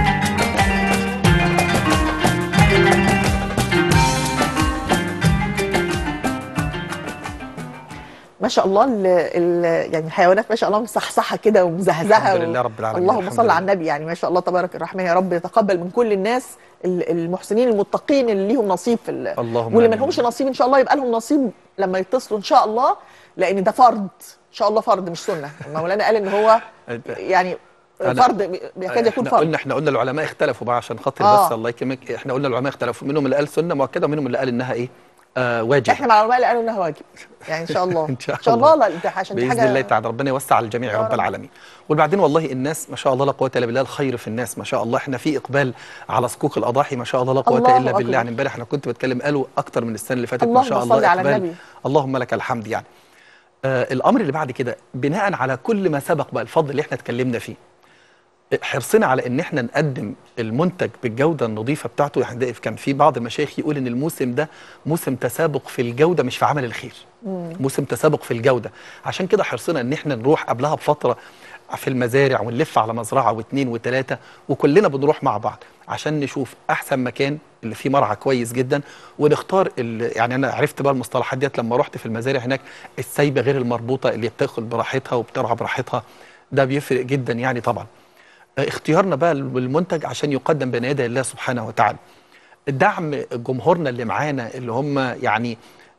A: ما شاء الله ال ال يعني الحيوانات ما شاء الله مصحصحه كده ومزهزهه.
I: الحمد لله رب العالمين.
A: اللهم صل على النبي. يعني ما شاء الله تبارك الرحمن. يا رب يتقبل من كل الناس المحسنين المتقين اللي ليهم نصيب في
I: اللهم
A: واللي ما لهمش نصيب ان شاء الله يبقى لهم نصيب لما يتصلوا ان شاء الله، لان ده فرض ان شاء الله، فرض مش سنه. مولانا قال ان هو يعني فرض بيكاد يكون فرض.
I: قلنا احنا قلنا العلماء اختلفوا بقى عشان خاطر آه. بس الله يكرمك، احنا قلنا العلماء اختلفوا، منهم اللي قال سنه مؤكده ومنهم اللي قال انها ايه آه واجب.
A: احنا مع العلماء اللي قالوا انها واجب يعني ان شاء الله.
I: ان شاء,
A: إن شاء الله. الله لا عشان
I: باذن الله تعالى ربنا يوسع على الجميع يا رب العالمين. وبعدين والله الناس ما شاء الله لا قوه الا بالله، الخير في الناس ما شاء الله. احنا في اقبال على صكوك الاضاحي ما شاء الله لا قوه الا بالله. يعني امبارح انا كنت بتكلم قالوا اكتر من السنه اللي فاتت ما شاء الله.
A: اللهم صل على النبي.
I: اللهم لك الحمد. يعني آه الامر اللي بعد كده بناء على كل ما سبق بقى الفضل اللي احنا اتكلمنا فيه، حرصنا على ان احنا نقدم المنتج بالجوده النظيفه بتاعته. يعني كان في بعض المشايخ يقول ان الموسم ده موسم تسابق في الجوده مش في عمل الخير. مم. موسم تسابق في الجوده، عشان كده حرصنا ان احنا نروح قبلها بفتره في المزارع ونلف على مزرعه واثنين وثلاثه وكلنا بنروح مع بعض عشان نشوف احسن مكان اللي فيه مرعى كويس جدا ونختار. يعني انا عرفت بقى المصطلحات ديت لما رحت في المزارع هناك، السايبه غير المربوطه اللي بتاكل براحتها وبترعى براحتها، ده بيفرق جدا يعني. طبعا اختيارنا بقى للمنتج عشان يقدم بين يدي الله سبحانه وتعالى، دعم جمهورنا اللي معانا اللي هم يعني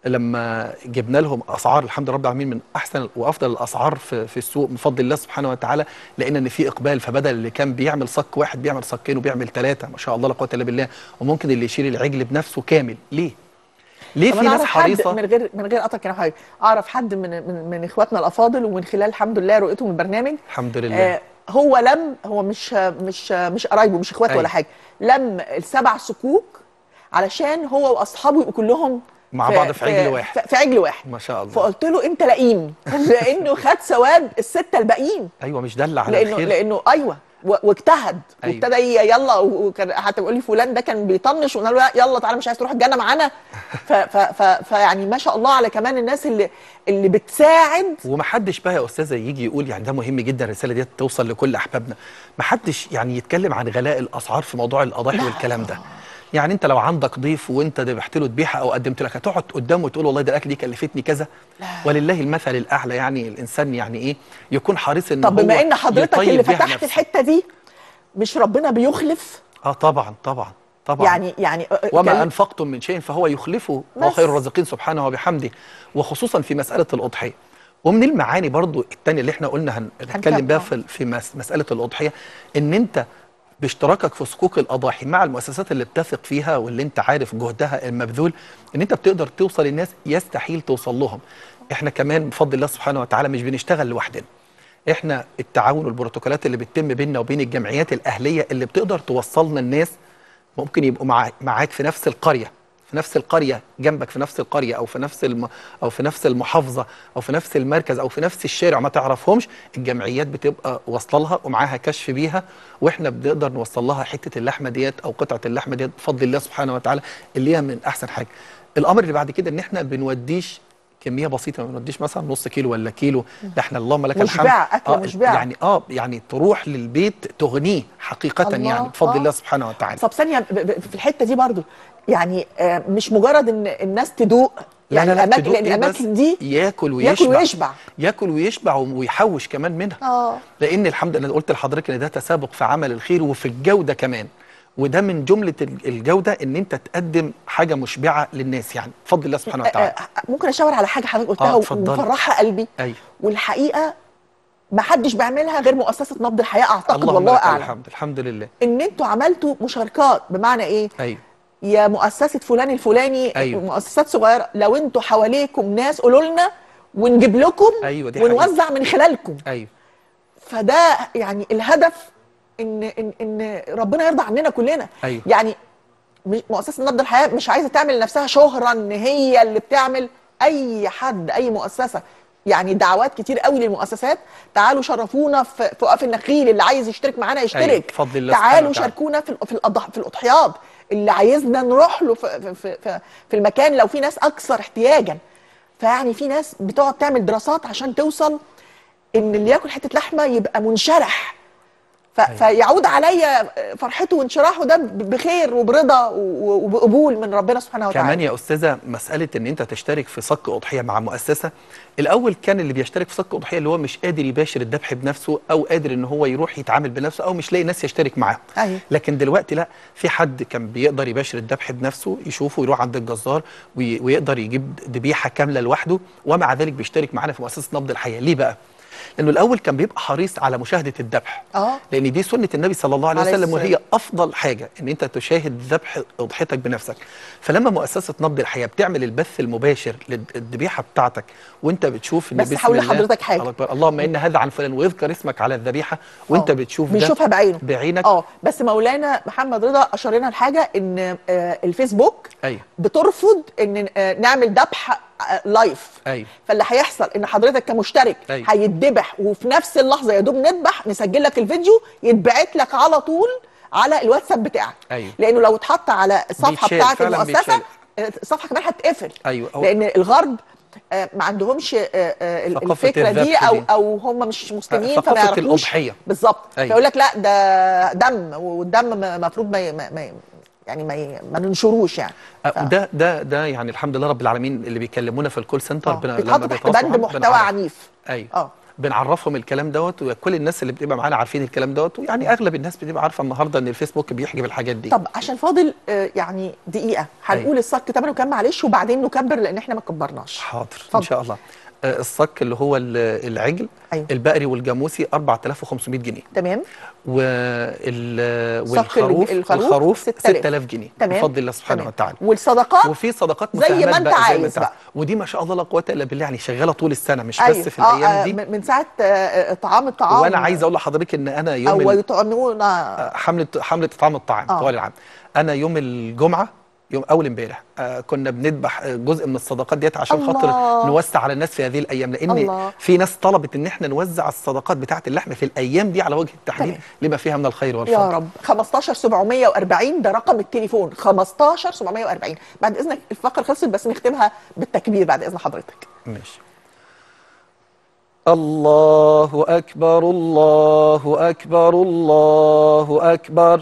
I: لما جبنا لهم اسعار الحمد لله رب العالمين من احسن وافضل الاسعار في في السوق بفضل الله سبحانه وتعالى، لقينا ان في اقبال، فبدل اللي كان بيعمل صك واحد بيعمل صكين وبيعمل ثلاثه ما شاء الله لا قوه الا بالله، وممكن اللي يشيل العجل بنفسه كامل. ليه؟ ليه في ناس حريصه؟
A: من غير من غير قطع كلام حضرتك، اعرف حد من من, من اخواتنا الافاضل ومن خلال الحمد لله رؤيتهم البرنامج
I: الحمد لله
A: آه هو لم هو مش مش مش قرايبه مش اخواته ولا حاجه، لم السبع صكوك علشان هو واصحابه يبقوا كلهم
I: مع بعض في عجل واحد
A: في عجل واحد
I: ما شاء الله.
A: فقلت له انت لئيم لانه خد ثواب السته الباقيين.
I: ايوه مش دل على
A: لانه
I: الخير.
A: لانه ايوه واجتهد
I: أيوة.
A: وابتدى يلا، وكان حتى بيقول لي فلان ده كان بيطنش وقلنا له يلا تعالى مش عايز تروح الجنه معانا. فيعني ما شاء الله على كمان الناس اللي اللي بتساعد.
I: ومحدش بقى يا استاذه يجي يقول يعني ده مهم جدا الرساله دي توصل لكل احبابنا، محدش يعني يتكلم عن غلاء الاسعار في موضوع الاضاحي والكلام ده. يعني انت لو عندك ضيف وانت ذبحت له ذبيحه او قدمت لك هتقعد قدامه وتقول والله ده الاكل دي كلفتني كذا؟ لا. ولله المثل الاعلى. يعني الانسان يعني ايه يكون حريص ان
A: طب
I: هو
A: بما ان حضرتك اللي فتحت
I: نفسه.
A: الحته دي، مش ربنا بيخلف؟
I: اه طبعا طبعا طبعا.
A: يعني يعني
I: وما كل... انفقتم من شيء فهو يخلفه وهو خير الرازقين سبحانه وبحمده، وخصوصا في مساله الاضحيه. ومن المعاني برضو الثانيه اللي احنا قلنا هنتكلم بها في في مساله الاضحيه، ان انت باشتراكك في صكوك الاضاحي مع المؤسسات اللي بتثق فيها واللي انت عارف جهدها المبذول، ان انت بتقدر توصل للناس يستحيل توصل لهم. احنا كمان بفضل الله سبحانه وتعالى مش بنشتغل لوحدنا، احنا التعاون والبروتوكولات اللي بتتم بيننا وبين الجمعيات الاهليه اللي بتقدر توصلنا الناس، ممكن يبقوا مع معاك في نفس القريه في نفس القريه جنبك في نفس القريه او في نفس الم... او في نفس المحافظه او في نفس المركز او في نفس الشارع ما تعرفهمش، الجمعيات بتبقى واصله لها ومعاها كشف بيها، واحنا بنقدر نوصل لها حته اللحمه ديت او قطعه اللحمه ديت بفضل الله سبحانه وتعالى اللي هي من احسن حاجه. الامر اللي بعد كده ان احنا بنوديش كميه بسيطه، ما بنوديش مثلا نص كيلو ولا كيلو، ده احنا اللهم لك الحمد
A: مشبع اكل
I: آه
A: مشبع
I: يعني اه يعني تروح للبيت تغنيه حقيقه يعني بفضل آه. الله سبحانه وتعالى.
A: طب ثانيه في الحته دي برضو، يعني آه مش مجرد ان الناس تدوق، يعني الاماكن لان الاماكن دي
I: ياكل ويشبع
A: ياكل ويشبع
I: ياكل ويشبع ويحوش كمان منها.
A: اه
I: لان الحمد لله قلت لحضرتك ان ده تسابق في عمل الخير وفي الجوده كمان، وده من جمله الجوده ان انت تقدم حاجه مشبعه للناس يعني بفضل الله سبحانه وتعالى.
A: ممكن اشاور على حاجه حضرتك قلتها
I: آه
A: ومفرحه قلبي؟
I: أيوة.
A: والحقيقه ما حدش بيعملها غير مؤسسه نبض الحياه اعتقد والله اعلم.
I: الحمد الحمد لله
A: ان انتوا عملتوا مشاركات. بمعنى ايه؟
I: ايوه
A: يا مؤسسه فلان الفلاني.
I: أيوة.
A: مؤسسات صغيره، لو انتوا حواليكم ناس قولوا لنا ونجيب لكم.
I: أيوة دي
A: ونوزع
I: حقيقة.
A: من خلالكم.
I: ايوه
A: فده يعني الهدف ان ان ان ربنا يرضى عننا كلنا.
I: أيوة.
A: يعني مؤسسه نبض الحياه مش عايزه تعمل لنفسها شهره ان هي اللي بتعمل. اي حد اي مؤسسه، يعني دعوات كتير قوي للمؤسسات، تعالوا شرفونا في في وقف النخيل، اللي عايز يشترك معانا يشترك.
I: أيوة. بفضل الله
A: تعالوا شاركونا في في الأضح في الاضحيات، اللي عايزنا نروح له في في في, في المكان لو في ناس اكثر احتياجا. فيعني في ناس بتقعد تعمل دراسات عشان توصل ان اللي ياكل حته لحمه يبقى منشرح، فيعود عليا فرحته وانشراحه ده بخير وبرضا وبقبول من ربنا سبحانه وتعالى.
I: كمان يا استاذه مساله ان انت تشترك في صك اضحيه مع مؤسسه، الاول كان اللي بيشترك في صك اضحيه اللي هو مش قادر يباشر الذبح بنفسه او قادر ان هو يروح يتعامل بنفسه او مش لاقي ناس يشترك معاه.
A: أيوة.
I: لكن دلوقتي لا، في حد كان بيقدر يباشر الذبح بنفسه، يشوفه يروح عند الجزار ويقدر يجيب ذبيحه كامله لوحده، ومع ذلك بيشترك معانا في مؤسسه نبض الحياه. ليه بقى؟ لانه الاول كان بيبقى حريص على مشاهده الذبح،
A: اه
I: لان دي سنه النبي صلى الله عليه وسلم، وهي افضل حاجه ان انت تشاهد ذبح اضحيتك بنفسك. فلما مؤسسه نبض الحياه بتعمل البث المباشر للذبيحه بتاعتك وانت بتشوف ان
A: بس هقول لحضرتك حاجه،
I: اللهم ان هذا عن فلان ويذكر اسمك على الذبيحه وانت أوه. بتشوف ده
A: بيشوفها بعينه
I: بعينك.
A: اه بس مولانا محمد رضا اشار لنا لحاجه، ان آه الفيسبوك
I: أيوه.
A: بترفض ان آه نعمل ذبح لايف.
I: أيوه.
A: فاللي هيحصل ان حضرتك كمشترك أيوه. هيتذبح وفي نفس اللحظه يا دوب نذبح نسجل لك الفيديو يتبعت لك على طول على الواتساب بتاعك.
I: أيوه.
A: لانه لو اتحط على الصفحه بتاعه المؤسسه الصفحه كمان هتتقفل.
I: أيوه.
A: لان الغرب آه ما عندهمش آه آه الفكره دي او او هم مش مسلمين فما يعرفوش
I: الاضحيه
A: بالظبط. أيوه. فيقول لك لا ده دم، والدم المفروض ما, ما, ما يعني ما ما ننشروش يعني.
I: ف... ده ده ده يعني الحمد لله رب العالمين اللي بيكلمونا في الكول سنتر
A: بيتحط تحت بند محتوى عنيف.
I: ايوه
A: اه
I: بنعرفهم الكلام دوت، وكل الناس اللي بتبقى معانا عارفين الكلام دوت، ويعني اغلب الناس بتبقى عارفه النهارده ان الفيسبوك بيحجب الحاجات دي.
A: طب عشان فاضل آه، يعني دقيقه هنقول الصك ثمنه كام معلش، وبعدين نكبر لان احنا ما كبرناش.
I: حاضر
A: فضل.
I: ان شاء الله. آه، الصك اللي هو ال- العجل،
A: أيوة.
I: البقري والجاموسي أربعة آلاف وخمسمائة جنيه.
A: تمام.
I: وال
A: صك
I: والخروف
A: الخروف
I: الخروف
A: ستة آلاف.
I: ستة آلاف جنيه
A: تمام.
I: بفضل الله سبحانه
A: تمام.
I: وتعالى.
A: والصدقات
I: وفي صدقات
A: زي ما
I: مساهمات
A: انت
I: بقى زي ما
A: عايز
I: انت
A: بقى.
I: ودي ما شاء الله لا قوه الا بالله، يعني شغاله طول السنه مش
A: أيوة.
I: بس في
A: آه
I: الايام
A: آه
I: دي.
A: من ساعه آه طعام الطعام.
I: وانا عايز اقول لحضرتك ان انا يوم
A: او
I: ال-
A: يطعمون
I: حمله حمله اطعام الطعام
A: آه.
I: طوال العام. انا يوم الجمعه، يوم اول امبارح آه كنا بنذبح آه، جزء من الصدقات ديت عشان
A: الله.
I: خاطر نوسع على الناس في هذه الايام، لان
A: الله.
I: في ناس طلبت ان احنا نوزع الصدقات بتاعه اللحم في الايام دي على وجه التحديد
A: تمام.
I: لما فيها من الخير والفضل.
A: يا رب. خمستاشر سبعمية وأربعين ده رقم التليفون، خمستاشر سبعمية وأربعين. بعد اذنك الفقره خلصت بس نختمها بالتكبير بعد اذن حضرتك.
I: ماشي. الله أكبر الله أكبر الله أكبر،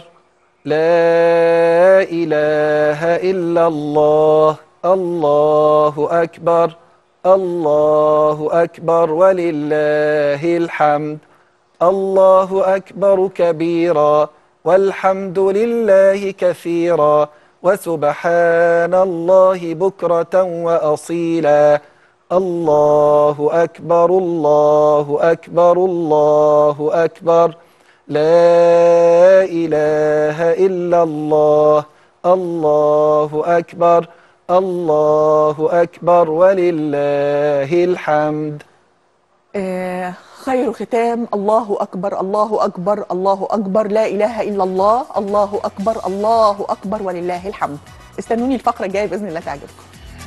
I: لا إله إلا الله، الله أكبر الله أكبر ولله الحمد، الله أكبر كبيرا والحمد لله كثيرا وسبحان الله بكرة وأصيلا. الله أكبر الله أكبر الله أكبر، لا إله إلا الله، الله أكبر الله أكبر ولله الحمد.
A: آه خير ختام الله أكبر الله أكبر الله أكبر، لا إله إلا الله، الله أكبر الله أكبر ولله الحمد. استنوني الفقرة الجاية بإذن الله تعجبكم.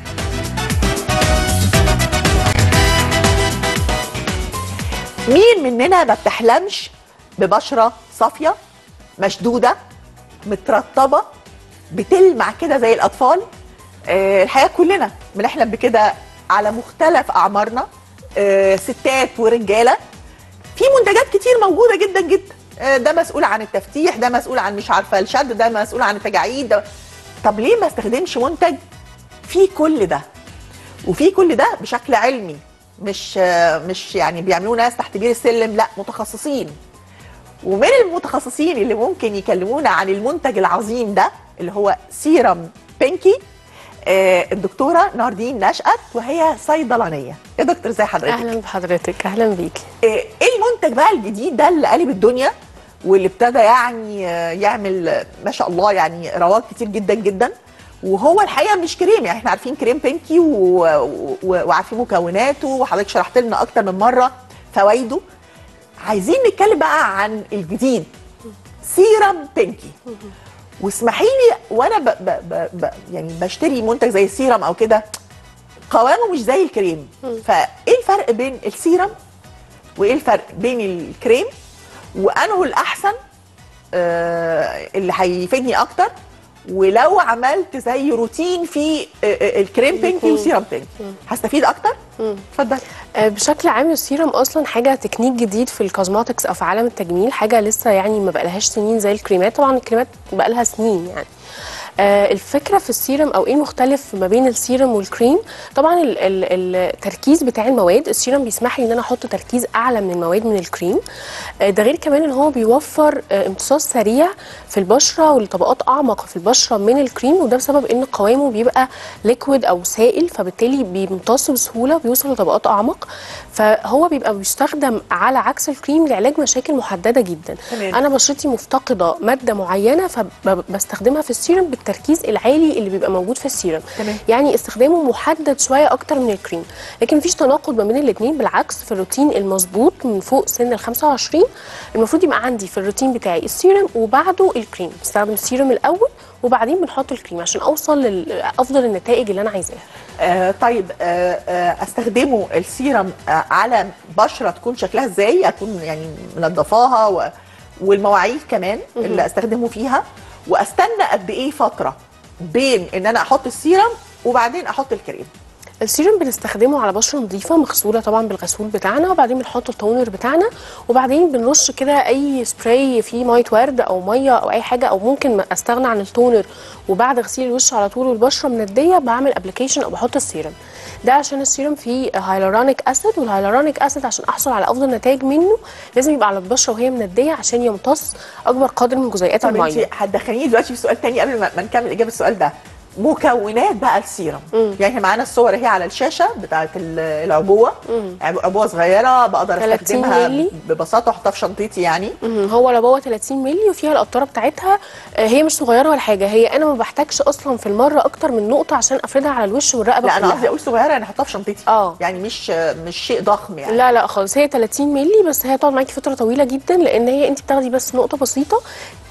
A: مين مننا ما بتحلمش ببشرة صافية مشدودة مترطبة بتلمع كده زي الأطفال؟ آه الحقيقة كلنا بنحلم بكده على مختلف أعمارنا، آه ستات ورجالة. في منتجات كتير موجودة جدا جدا، آه ده مسؤول عن التفتيح، ده مسؤول عن مش عارفة الشد، ده مسؤول عن التجاعيد ده. طب ليه ما استخدمش منتج فيه كل ده وفيه كل ده بشكل علمي، مش مش يعني بيعملوه ناس تحت بير السلم، لا متخصصين. ومن المتخصصين اللي ممكن يكلمونا عن المنتج العظيم ده اللي هو سيرم بينكي، آه الدكتوره ناردين نشأت، وهي صيدلانيه. يا دكتور ازي حضرتك؟
L: اهلا بحضرتك. اهلا بيكي.
A: آه ايه المنتج بقى الجديد ده اللي قلب الدنيا واللي ابتدى يعني آه يعمل ما شاء الله يعني رواج كتير جدا جدا؟ وهو الحقيقه مش كريم، يعني احنا عارفين كريم بينكي و... و... وعارفين مكوناته، وحضرتك شرحت لنا اكتر من مره فوائده. عايزين نتكلم بقى عن الجديد سيرم بينكي. واسمحي لي وانا ب... ب... ب... ب... يعني بشتري منتج زي السيرم او كده قوامه مش زي الكريم، فايه الفرق بين السيرم وايه الفرق بين الكريم، وانه الاحسن آه اللي هيفيدني اكتر، ولو عملت زي روتين في الكريم بينكي وسيرم بينكي هستفيد اكتر؟ اتفضلي.
L: بشكل عام السيرم اصلا حاجه تكنيك جديد في الكوزماتكس او في عالم التجميل، حاجه لسه يعني ما بقالهاش سنين زي الكريمات. طبعا الكريمات بقالها سنين يعني. آه الفكره في السيرم او ايه المختلف ما بين السيرم والكريم، طبعا ال ال التركيز بتاع المواد. السيرم بيسمح لي ان انا احط تركيز اعلى من المواد من الكريم. آه ده غير كمان ان هو بيوفر آه امتصاص سريع في البشره ولطبقات اعمق في البشره من الكريم، وده بسبب ان قوامه بيبقى ليكويد او سائل، فبالتالي بيمتص بسهوله بيوصل لطبقات اعمق. فهو بيبقى بيستخدم على عكس الكريم لعلاج مشاكل محدده جدا. تمام. انا بشرتي مفتقده ماده معينه فبستخدمها في السيرم بالتركيز العالي اللي بيبقى موجود في السيرم. تمام. يعني استخدامه محدد شويه اكتر من الكريم، لكن مفيش تناقض ما بين الاثنين. بالعكس في الروتين المظبوط من فوق سن ال خمسة وعشرين المفروض يبقى عندي في الروتين بتاعي السيرم وبعده الكريم. بستخدم السيرم الاول وبعدين بنحط الكريم عشان اوصل لافضل النتائج اللي انا عايزاها.
A: آه طيب آه آه استخدمه السيرم آه على بشره تكون شكلها ازاي؟ اكون يعني منضفاها و... والمواعيد كمان اللي استخدمه فيها، واستنى قد ايه فتره بين ان انا احط السيرم وبعدين احط الكريم؟
L: السيرم بنستخدمه على بشره نظيفه مغسوله طبعا بالغسول بتاعنا، وبعدين بنحط التونر بتاعنا، وبعدين بنرش كده اي سبراي فيه ميه ورد او ميه او اي حاجه، او ممكن استغنى عن التونر وبعد غسيل الوش على طول والبشره منديه بعمل ابلكيشن او بحط السيرم. ده عشان السيرم فيه هايلورونيك اسيد، والهايلورونيك اسيد عشان احصل على افضل نتائج منه لازم يبقى على البشره وهي منديه عشان يمتص اكبر قدر من جزيئات
A: طب
L: الميه.
A: انت هتدخليني دلوقتي في سؤال تاني قبل ما ما نكمل اجابه السؤال ده. مكونات بقى السيرم،
L: مم.
A: يعني احنا معانا الصور اهي على الشاشه بتاعت ال- العبوه،
L: مم.
A: عبوه صغيره بقدر
L: ثلاثين
A: استخدمها
L: مللي.
A: ببساطه واحطها في شنطتي يعني.
L: مم. هو العبوه ثلاثين مللي وفيها القطره بتاعتها، آه، هي مش صغيره ولا حاجه، هي انا ما بحتاجش اصلا في المره اكتر من نقطه عشان افردها على الوش والرقبه
A: لا انا
L: كلها.
A: قصدي اقول صغيره يعني احطها في شنطتي،
L: اه
A: يعني مش مش شيء ضخم يعني.
L: لا لا خالص، هي ثلاثين مللي بس، هي تقعد معاكي فتره طويله جدا لان هي انت بتاخدي بس نقطه بسيطه،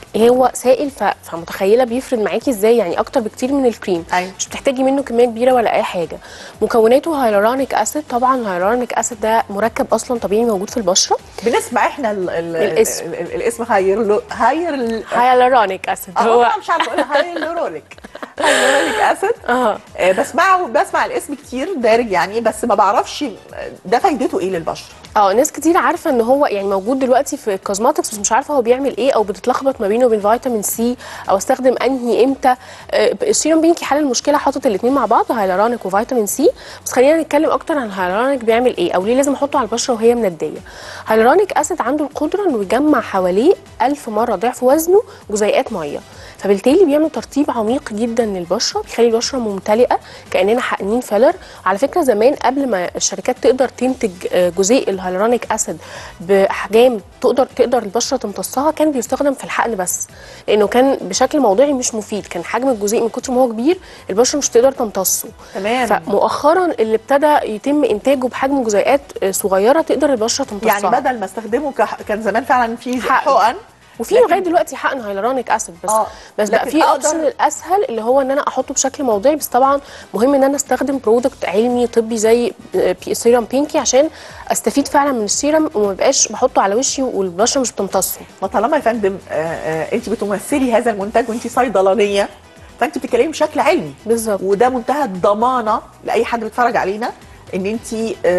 L: هو سائل ف... فمتخيله بيفرد معاكي ازاي، يعني اكتر بكتير من الكريم.
A: أيوة.
L: مش بتحتاجي منه كميه كبيره ولا اي حاجه. مكوناته هايلورونيك اسيد، طبعا الهايلورونيك اسيد ده مركب اصلا طبيعي موجود في البشره.
A: بنسمع احنا ال ال
L: الاسم.
A: ال ال الاسم هاير هاير
L: هايلورونيك اسيد،
A: هو
L: هو
A: انا مش عارفه اقولها هايلورونيك هايلورونيك اسيد.
L: اه
A: آه، بسمعه بسمع الاسم كتير دارج يعني، بس ما بعرفش ده فايدته ايه للبشره.
L: اه ناس كتير عارفه ان هو يعني موجود دلوقتي في الكوزماتكس بس مش عارفه هو بيعمل ايه، او بتتلخبط ما بينه وبين فيتامين سي، او استخدم انهي امتى. آه السيروم بينكي حل المشكله، حاطط الاثنين مع بعض، هايلورونيك وفيتامين سي. بس خلينا نتكلم اكتر عن الهايلورونيك بيعمل ايه، او ليه لازم احطه على البشره وهي منديه. هايلورونيك اسيد عنده القدره انه يجمع حواليه ألف مره ضعف وزنه جزيئات ميه، فبالتالي بيعمل ترطيب عميق جدا للبشره، بيخلي البشره ممتلئه كاننا حقنين فيلر. على فكره زمان قبل ما الشركات تقدر تنتج جزيء الهايلورونيك اسيد باحجام تقدر تقدر البشره تمتصها، كان بيستخدم في الحقن بس، لانه كان بشكل موضعي مش مفيد، كان حجم الجزيء من كتر ما هو كبير البشره مش تقدر تمتصه.
A: تمام.
L: فمؤخرا اللي ابتدى يتم انتاجه بحجم جزيئات صغيره تقدر البشره تمتصها،
A: يعني بدل ما استخدمه كح... كان زمان فعلا في حقن،
L: وفي لغايه دلوقتي حقن هايلورونيك اسيد بس
A: آه.
L: بس بقى في اوبشن الاسهل اللي هو ان انا احطه بشكل موضعي، بس طبعا مهم ان انا استخدم برودكت علمي طبي زي سيرم بينكي عشان استفيد فعلا من السيرم وما بقاش بحطه على وشي والبشره مش بتمتصه.
A: وطالما يا فندم انت بتمثلي هذا المنتج وانت صيدلانيه، فانت بتتكلمي بشكل علمي
L: بالظبط،
A: وده منتهى الضمانه لاي حد بيتفرج علينا ان انت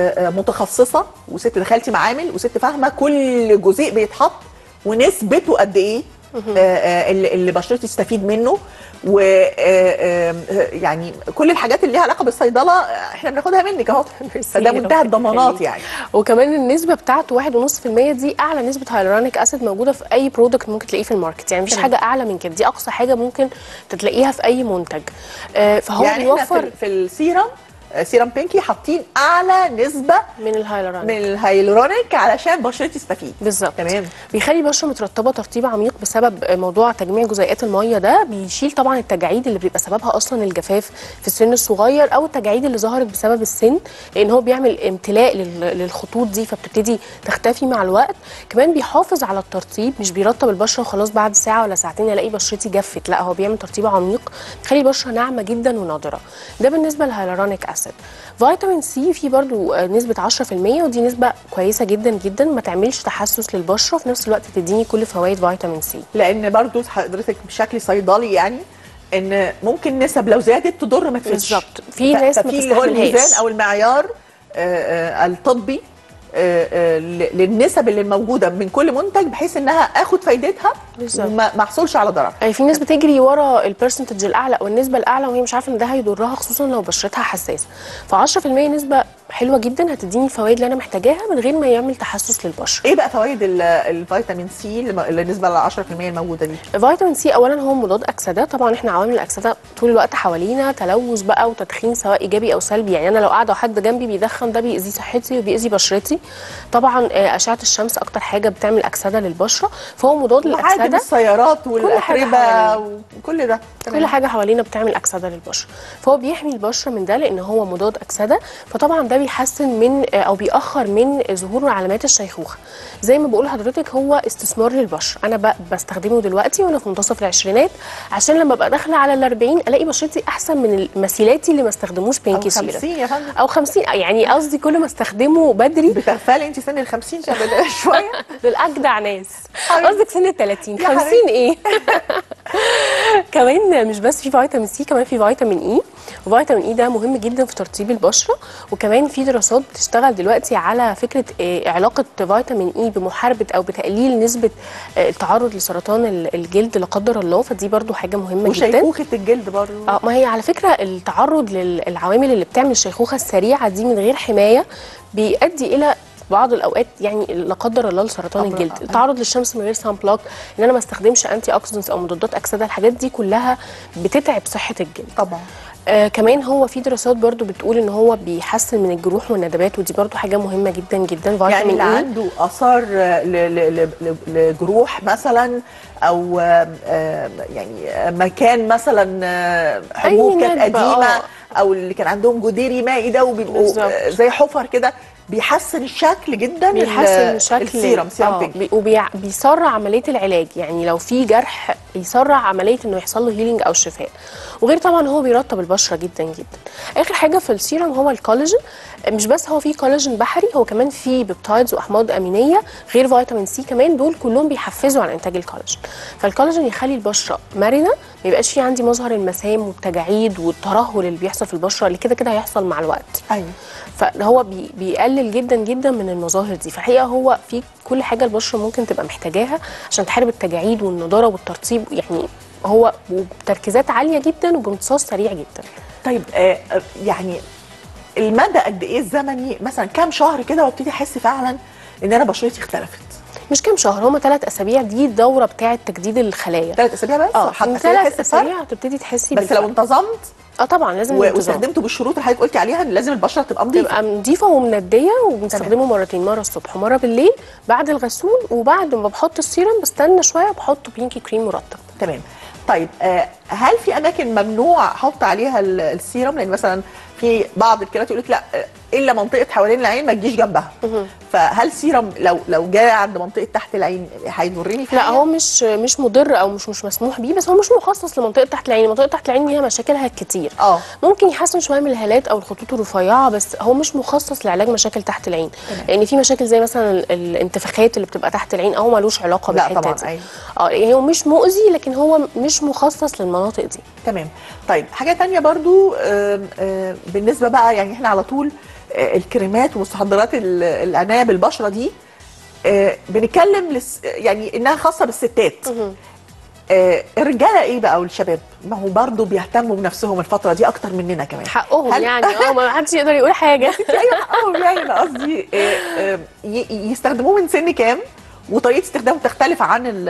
A: متخصصه وست دخلتي معامل وست فاهمه كل جزيء بيتحط ونسبته قد ايه اللي, اللي بشرتي تستفيد منه، و يعني كل الحاجات اللي ليها علاقه بالصيدله احنا بناخدها منك اهو، فده منتهى الضمانات يعني.
L: وكمان النسبه بتاعته واحد ونص في المية، دي اعلى نسبه هايلورونيك اسيد موجوده في اي برودكت ممكن تلاقيه في الماركت، يعني مفيش حاجه اعلى من كده، دي اقصى حاجه ممكن تلاقيها في اي منتج. فهو
A: يعني
L: بيوفر
A: في, في السيرم سيرم بينكي حاطين اعلى نسبه
L: من الهايلورونيك
A: من الهايلورونيك علشان بشرتي تستفيد.
L: بالظبط،
A: تمام.
L: بيخلي البشره مترطبه ترطيب عميق بسبب موضوع تجميع جزيئات الميه ده، بيشيل طبعا التجاعيد اللي بيبقى سببها اصلا الجفاف في السن الصغير او التجاعيد اللي ظهرت بسبب السن، لان هو بيعمل امتلاء للخطوط دي فبتبتدي تختفي مع الوقت. كمان بيحافظ على الترطيب، مش بيرطب البشره وخلاص بعد ساعه ولا ساعتين الاقي بشرتي جفت، لا هو بيعمل ترطيب عميق بيخلي البشره ناعمه جدا ونضره. ده بالنسبه للهايلورونيك اسيد. فيتامين سي فيه برضو نسبة عشرة في المية، ودي نسبة كويسة جدا جدا، ما تعملش تحسس للبشرة وفي نفس الوقت تديني كل فوائد فيتامين سي.
A: لأن برضو حضرتك بشكل صيدلي يعني إن ممكن نسب لو زادت تضر ما تفيدش.
L: بالظبط، في ناس ما
A: تستحملهاش. هو الميزان أو المعيار آآ آآ الطبي آآ للنسب اللي موجوده من كل منتج بحيث انها اخد فايدتها وما احصلش على ضرر.
L: يعني في ناس بتجري ورا البرسنتج الاعلى او النسبه الاعلى وهي مش عارفه ان ده هيضرها، خصوصا لو بشرتها حساسه. ف عشرة في المية نسبه حلوه جدا هتديني الفوائد اللي انا محتاجاها من غير ما يعمل تحسس للبشره.
A: ايه بقى فوائد الفيتامين سي اللي بالنسبه لل عشرة في المية الموجوده دي؟
L: الفيتامين سي اولا هو مضاد اكسده، طبعا احنا عوامل الاكسده طول الوقت حوالينا، تلوث بقى وتدخين سواء ايجابي او سلبي، يعني انا لو قاعده وحد جنبي بيدخن ده بيأذي صحتي وبيأذي بشرتي. طبعا اشعه الشمس اكتر حاجه بتعمل اكسده للبشره، فهو مضاد للاكسده.
A: وعادي السيارات والاتربه وكل ده،
L: كل حاجه حوالينا بتعمل اكسده للبشره، فهو بيحمي البشره من ده لان هو مضاد اكسده. فطبعا ده بيحسن من او بيأخر من ظهور علامات الشيخوخه. زي ما بقول لحضرتك هو استثمار للبشره، انا بستخدمه دلوقتي وانا في منتصف العشرينات عشان لما ابقى داخله على الأربعين الاقي بشرتي احسن من مثيلاتي اللي ما استخدموش بينكي سيرم.
A: او خمسين يا فندم،
L: او خمسين، يعني قصدي كل ما استخدمه بدري.
A: بتغفلي انت سن ال خمسين شويه؟
L: دول اجدع ناس. قصدك سن ال ثلاثين، خمسين ايه؟ كمان مش بس في فيتامين سي، كمان في فيتامين اي، فيتامين اي ده مهم جدا في ترطيب البشره، وكمان في دراسات بتشتغل دلوقتي على فكره آه، علاقه فيتامين اي بمحاربه او بتقليل نسبه آه، التعرض لسرطان ال- الجلد لا قدر الله، فدي برضو حاجه مهمه جدا.
A: وشيخوخه الجلد برضه.
L: اه ما هي على فكره التعرض للعوامل اللي بتعمل الشيخوخه السريعه دي من غير حمايه بيؤدي الى بعض الاوقات يعني لا قدر الله لسرطان
A: طبعاً.
L: الجلد. التعرض للشمس من غير سان بلوك، ان انا ما استخدمش انتي اوكسيدنتس او مضادات اكسده، الحاجات دي كلها بتتعب صحه الجلد.
A: طبعا.
L: آه كمان هو في دراسات برضو بتقول ان هو بيحسن من الجروح والندبات، ودي برضو حاجه مهمه جدا جدا.
A: يعني اللي
L: فيتامين إي
A: عنده اثار ل- ل- ل- لجروح مثلا، او آم، آم، يعني مكان مثلا آه، حبوب كانت
L: ندبة،
A: قديمه،
L: آه.
A: او اللي كان عندهم جديري مائي ده وبيبقوا
L: بالظبط.
A: آه، زي حفر كده، بيحسن الشكل جدا.
L: بيحسن
A: ال-
L: شكل
A: السيرم سيرم
L: آه،
A: بينك.
L: بي- وبيسرع عمليه العلاج، يعني لو في جرح يسرع عمليه انه يحصل له هيلينج او شفاء. وغير طبعا هو بيرطب البشره جدا جدا. اخر حاجه في السيرم هو الكولاجين. مش بس هو فيه كولاجين بحري، هو كمان فيه بيبتايدز واحماض امينيه غير فيتامين سي كمان، دول كلهم بيحفزوا على انتاج الكولاجين. فالكولاجين يخلي البشره مرنه، ما يبقاش في عندي مظهر المسام والتجاعيد والترهل اللي بيحصل في البشره اللي كده كده هيحصل مع الوقت.
A: ايوه.
L: فهو بي بيقلل جدا جدا من المظاهر دي. فحقيقه هو في كل حاجه البشره ممكن تبقى محتاجاها عشان تحارب التجاعيد والنضاره والترطيب، يعني هو بتركيزات عاليه جدا وبامتصاص سريع جدا.
A: طيب آه آه، يعني المدى قد ايه الزمني، مثلا كام شهر كده وابتدي احس فعلا ان انا بشرتي اختلفت؟
L: مش كام شهر، هما ثلاث اسابيع، دي الدوره بتاعه تجديد الخلايا.
A: ثلاث اسابيع بس؟
L: اه
A: حتى
L: من
A: أحس بفرق؟
L: ثلاث اسابيع تبتدي تحسي
A: بس
L: بالفرق.
A: لو انتظمت
L: اه طبعا لازم
A: و-
L: الانتظام.
A: واستخدمته بالشروط اللي حضرتك قلتي عليها، ان لازم البشره تبقى نظيفه.
L: تبقى نظيفه ومنديه، وبنستخدمه مرتين، مره الصبح ومره بالليل بعد الغسول، وبعد ما بحط السيرم بستنى شويه بحط بينكي كريم مرطب.
A: تمام. طيب آه هل في اماكن ممنوع احط عليها ال- السيرم؟ لان مثلا في بعض الكريمات يقول لك لا آه، الا منطقه حوالين العين ما تجيش جنبها. فهل سيرم لو لو جاء عند منطقه تحت العين هيضرني في
L: لا
A: حاجة؟
L: هو مش مش مضر او مش مش مسموح بيه، بس هو مش مخصص لمنطقه تحت العين. منطقه تحت العين ليها مشاكلها كتير.
A: اه
L: ممكن يحسن شويه من الهالات او الخطوط الرفيعه، بس هو مش مخصص لعلاج مشاكل تحت العين. لان يعني في مشاكل زي مثلا ال- الانتفاخات اللي بتبقى تحت العين، او ملوش علاقه
A: لا
L: بالحته
A: طبعا.
L: دي.
A: أيوة.
L: اه يعني هو مش مؤذي، لكن هو مش مخصص للمناطق دي.
A: تمام. طيب حاجه تانية برضو آم، آم، بالنسبه بقى، يعني احنا على طول آه، الكريمات ومستحضرات ال- العنايه بالبشره دي آه، بنتكلم لس يعني انها خاصه بالستات. آه، الرجاله ايه بقى والشباب؟ ما هو برضه بيهتموا بنفسهم الفتره دي اكتر مننا كمان.
L: حقهم
A: هل-
L: يعني اه ما حدش يقدر يقول حاجه.
A: ايوه حقهم، يعني انا قصدي آه، آه، ي- يستخدموه من سن كام؟ وطريقه استخدامه تختلف عن ال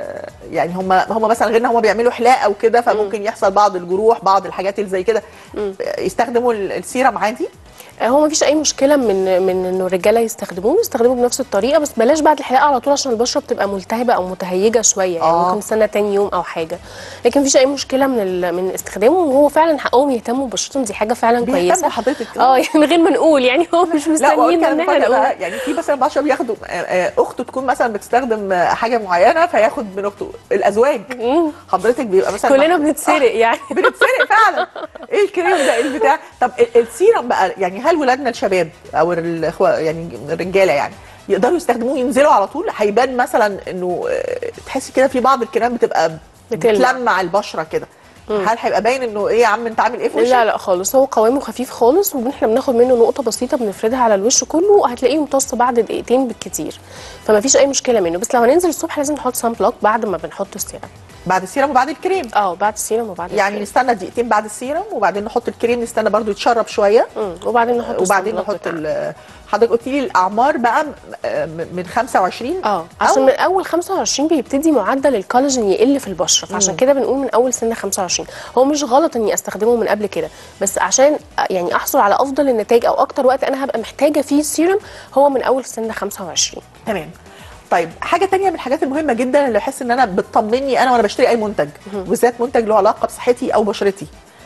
A: يعني هم هم مثلا غير ان هم بيعملوا حلاقه او كده، فممكن يحصل بعض الجروح، بعض الحاجات اللي زي كده. يستخدموا ال- السيرم عادي؟
L: هو ما فيش اي مشكله من من انه الرجاله يستخدموه يستخدموه بنفس الطريقه، بس بلاش بعد الحلاقه على طول عشان البشره بتبقى ملتهبه او متهيجه شويه، يعني
A: آه.
L: ممكن نستنى تاني يوم او حاجه. لكن ما فيش اي مشكله من ال- من استخدامه، وهو فعلا حقهم يهتموا ببشرتهم، دي حاجه فعلا
A: بيهتموا
L: كويسه.
A: حضرتك.
L: اه يعني من غير ما نقول، يعني هو مش
A: لا
L: مستنيين
A: وأقول
L: ان
A: كلام
L: احنا
A: مفاجأة
L: نقول.
A: بقى، يعني في مثلا بشر بياخدوا آه، آه، اخته تكون مثلا بتستخدم آه، حاجه معينه فياخد من اخته. الازواج حضرتك بيبقى مثلا
L: كلنا
A: مع-
L: بنتسرق يعني.
A: بنتسرق فعلا. ايه الكريم ده؟ ايه البتاع؟ طب ال- السيرم بقى، يعني هل ولادنا الشباب او الاخوه يعني الرجاله يعني يقدروا يستخدموه ينزلوا على طول؟ هيبان مثلا انه آه، تحسي كده في بعض الكريم بتبقى
L: بتلمع.
A: بتلمع البشره كده، هل هيبقى باين انه ايه يا عم انت عامل ايه في وشك؟
L: لا لا خالص، هو قوامه خفيف خالص، واحنا بناخد منه نقطه بسيطه بنفردها على الوش كله، وهتلاقيه امتص بعد دقيقتين بالكتير، فما فيش اي مشكله منه. بس لو هننزل الصبح لازم نحط سان بلوك بعد ما بنحط السيرم.
A: بعد السيرم وبعد الكريم؟
L: اه بعد السيرم وبعد
A: يعني
L: الكريم.
A: نستنى دقيقتين بعد السيرم وبعدين نحط الكريم، نستنى برضو يتشرب شويه
L: امم وبعدين نحط
A: وبعدين
L: الصن بلوك
A: نحط
L: بتاعنا.
A: ال- حضرتك قلتي لي الاعمار بقى م- م- من خمسة وعشرين.
L: اه عشان من اول خمسة وعشرين بيبتدي معدل الكولاجين يقل في البشره، فعشان
A: مم.
L: كده بنقول من اول سن خمسة وعشرين. هو مش غلط اني استخدمه من قبل كده، بس عشان يعني احصل على افضل النتائج او اكتر وقت انا هبقى محتاجه فيه السيرم هو من اول سن خمسة وعشرين.
A: تمام. طيب حاجه تانية من الحاجات المهمه جدا اللي احس ان انا بتطمني انا وانا بشتري اي منتج، وبالذات منتج له علاقه بصحتي او بشرتي،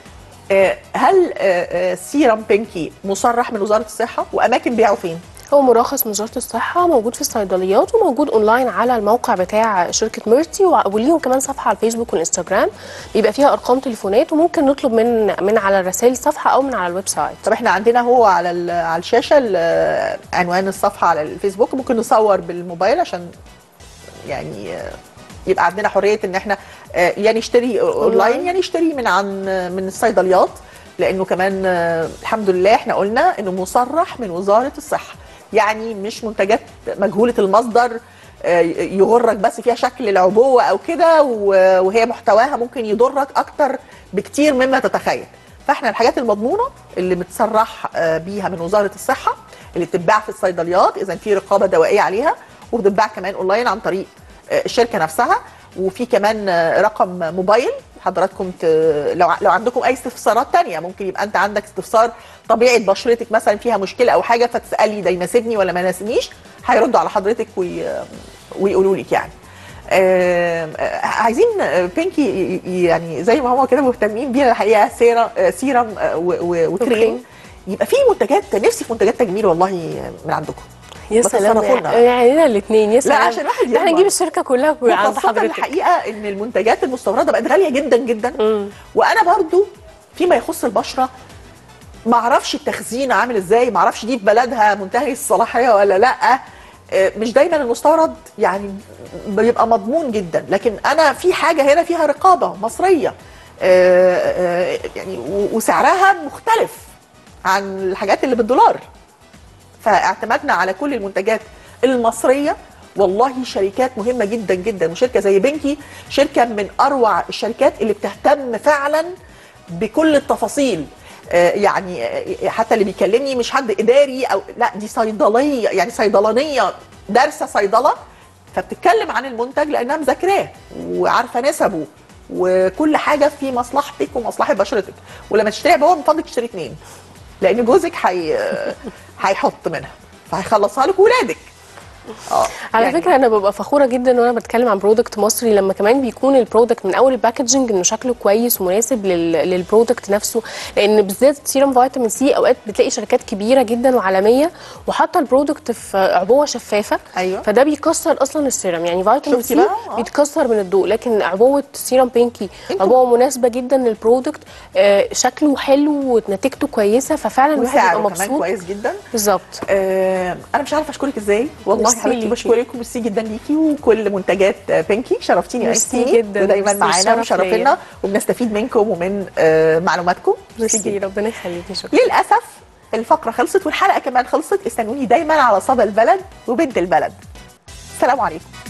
A: آه، هل آه، آه، سيرم بينكي مصرح من وزاره الصحه؟ واماكن بيعه فين؟
L: هو مرخص من وزاره الصحه، موجود في الصيدليات وموجود اونلاين على الموقع بتاع شركه ميرتي، وع- وليهم كمان صفحه على الفيسبوك والانستجرام بيبقى فيها ارقام تليفونات، وممكن نطلب من من على رسائل الصفحه او من على الويب سايت.
A: طب احنا عندنا هو على ال- على الشاشه ال- عنوان الصفحه على الفيسبوك، ممكن نصور بالموبايل عشان يعني آه، يبقى عندنا حريه ان احنا آه، يا نشتري اونلاين يا نشتري من عن من الصيدليات. لانه كمان آه، الحمد لله احنا قلنا انه مصرح من وزاره الصحه، يعني مش منتجات مجهوله المصدر آه، يغرك بس فيها شكل العبوه او كده، وهي محتواها ممكن يضرك اكتر بكتير مما تتخيل. فاحنا الحاجات المضمونه اللي متصرح آه، بيها من وزاره الصحه اللي بتتباع في الصيدليات، اذا في رقابه دوائيه عليها، وبتتباع كمان اونلاين عن طريق آه، الشركه نفسها. وفي كمان آه، رقم موبايل حضراتكم ت... لو لو عندكم اي استفسارات تانية، ممكن يبقى انت عندك استفسار طبيعه بشرتك مثلا فيها مشكله او حاجه، فتسالي ده يناسبني ولا ما يناسبنيش، هيردوا على حضرتك وي... ويقولوا لك يعني. آه عايزين بينكي يعني زي ما هو كده مهتمين بيها الحقيقه، سيرم سيرم وكريم، يبقى في منتجات، نفسي في منتجات تجميل والله من عندكم.
L: يا سلام، يعني لنا الاثنين. يا سلام،
A: لا عشان واحد
L: احنا نجيب الشركه كلها عند حضرتك.
A: الحقيقه ان المنتجات المستورده بقت غاليه جدا جدا. م. وانا برضو فيما يخص البشره ما اعرفش التخزين عامل ازاي، ما اعرفش دي في بلدها منتهي الصلاحيه ولا لا. مش دايما المستورد يعني بيبقى مضمون جدا، لكن انا في حاجه هنا فيها رقابه مصريه يعني وسعرها مختلف عن الحاجات اللي بالدولار. فاعتمدنا على كل المنتجات المصريه، والله شركات مهمه جدا جدا، وشركه زي بينكي شركه من اروع الشركات اللي بتهتم فعلا بكل التفاصيل. يعني حتى اللي بيكلمني مش حد اداري او لا، دي صيدليه يعني صيدلانيه دارسه صيدله، فبتتكلم عن المنتج لانها مذاكراه وعارفه نسبه وكل حاجه في مصلحتك ومصلحه بشرتك. ولما تشتري عبوه من فضلك تشتري اثنين، لان جوزك هي هيحط منها فهيخلصها لك ولادك.
L: اه على يعني فكره انا ببقى فخوره جدا وانا بتكلم عن برودكت مصري لما كمان بيكون البرودكت من اول الباكجنج انه شكله كويس ومناسب لل... للبرودكت نفسه، لان بالذات سيرم فيتامين سي اوقات بتلاقي شركات كبيره جدا وعالميه وحاطه البرودكت في عبوه شفافه.
A: أيوة.
L: فده بيكسر اصلا السيرم، يعني فيتامين سي آه. بيتكسر من الضوء، لكن عبوه سيرم بينكي عبوه مناسبه جدا للبرودكت، آه شكله حلو ونتيجته كويسه، ففعلا الواحد بيبقى مبسوط
A: كويس جدا.
L: بالظبط.
A: آه انا مش عارفه اشكرك ازاي والله حبيبتي، بشكرك وميرسي جدا ليكي وكل منتجات بينكي، شرفتيني
L: وعزتيني جدا
A: ودايما معانا وشرفنا وبنستفيد منكم ومن آه معلوماتكم.
L: ميرسي، ربنا يخليكي. شكرا.
A: للاسف الفقره خلصت والحلقه كمان خلصت، استنوني دايما على صدى البلد وبنت البلد. السلام عليكم.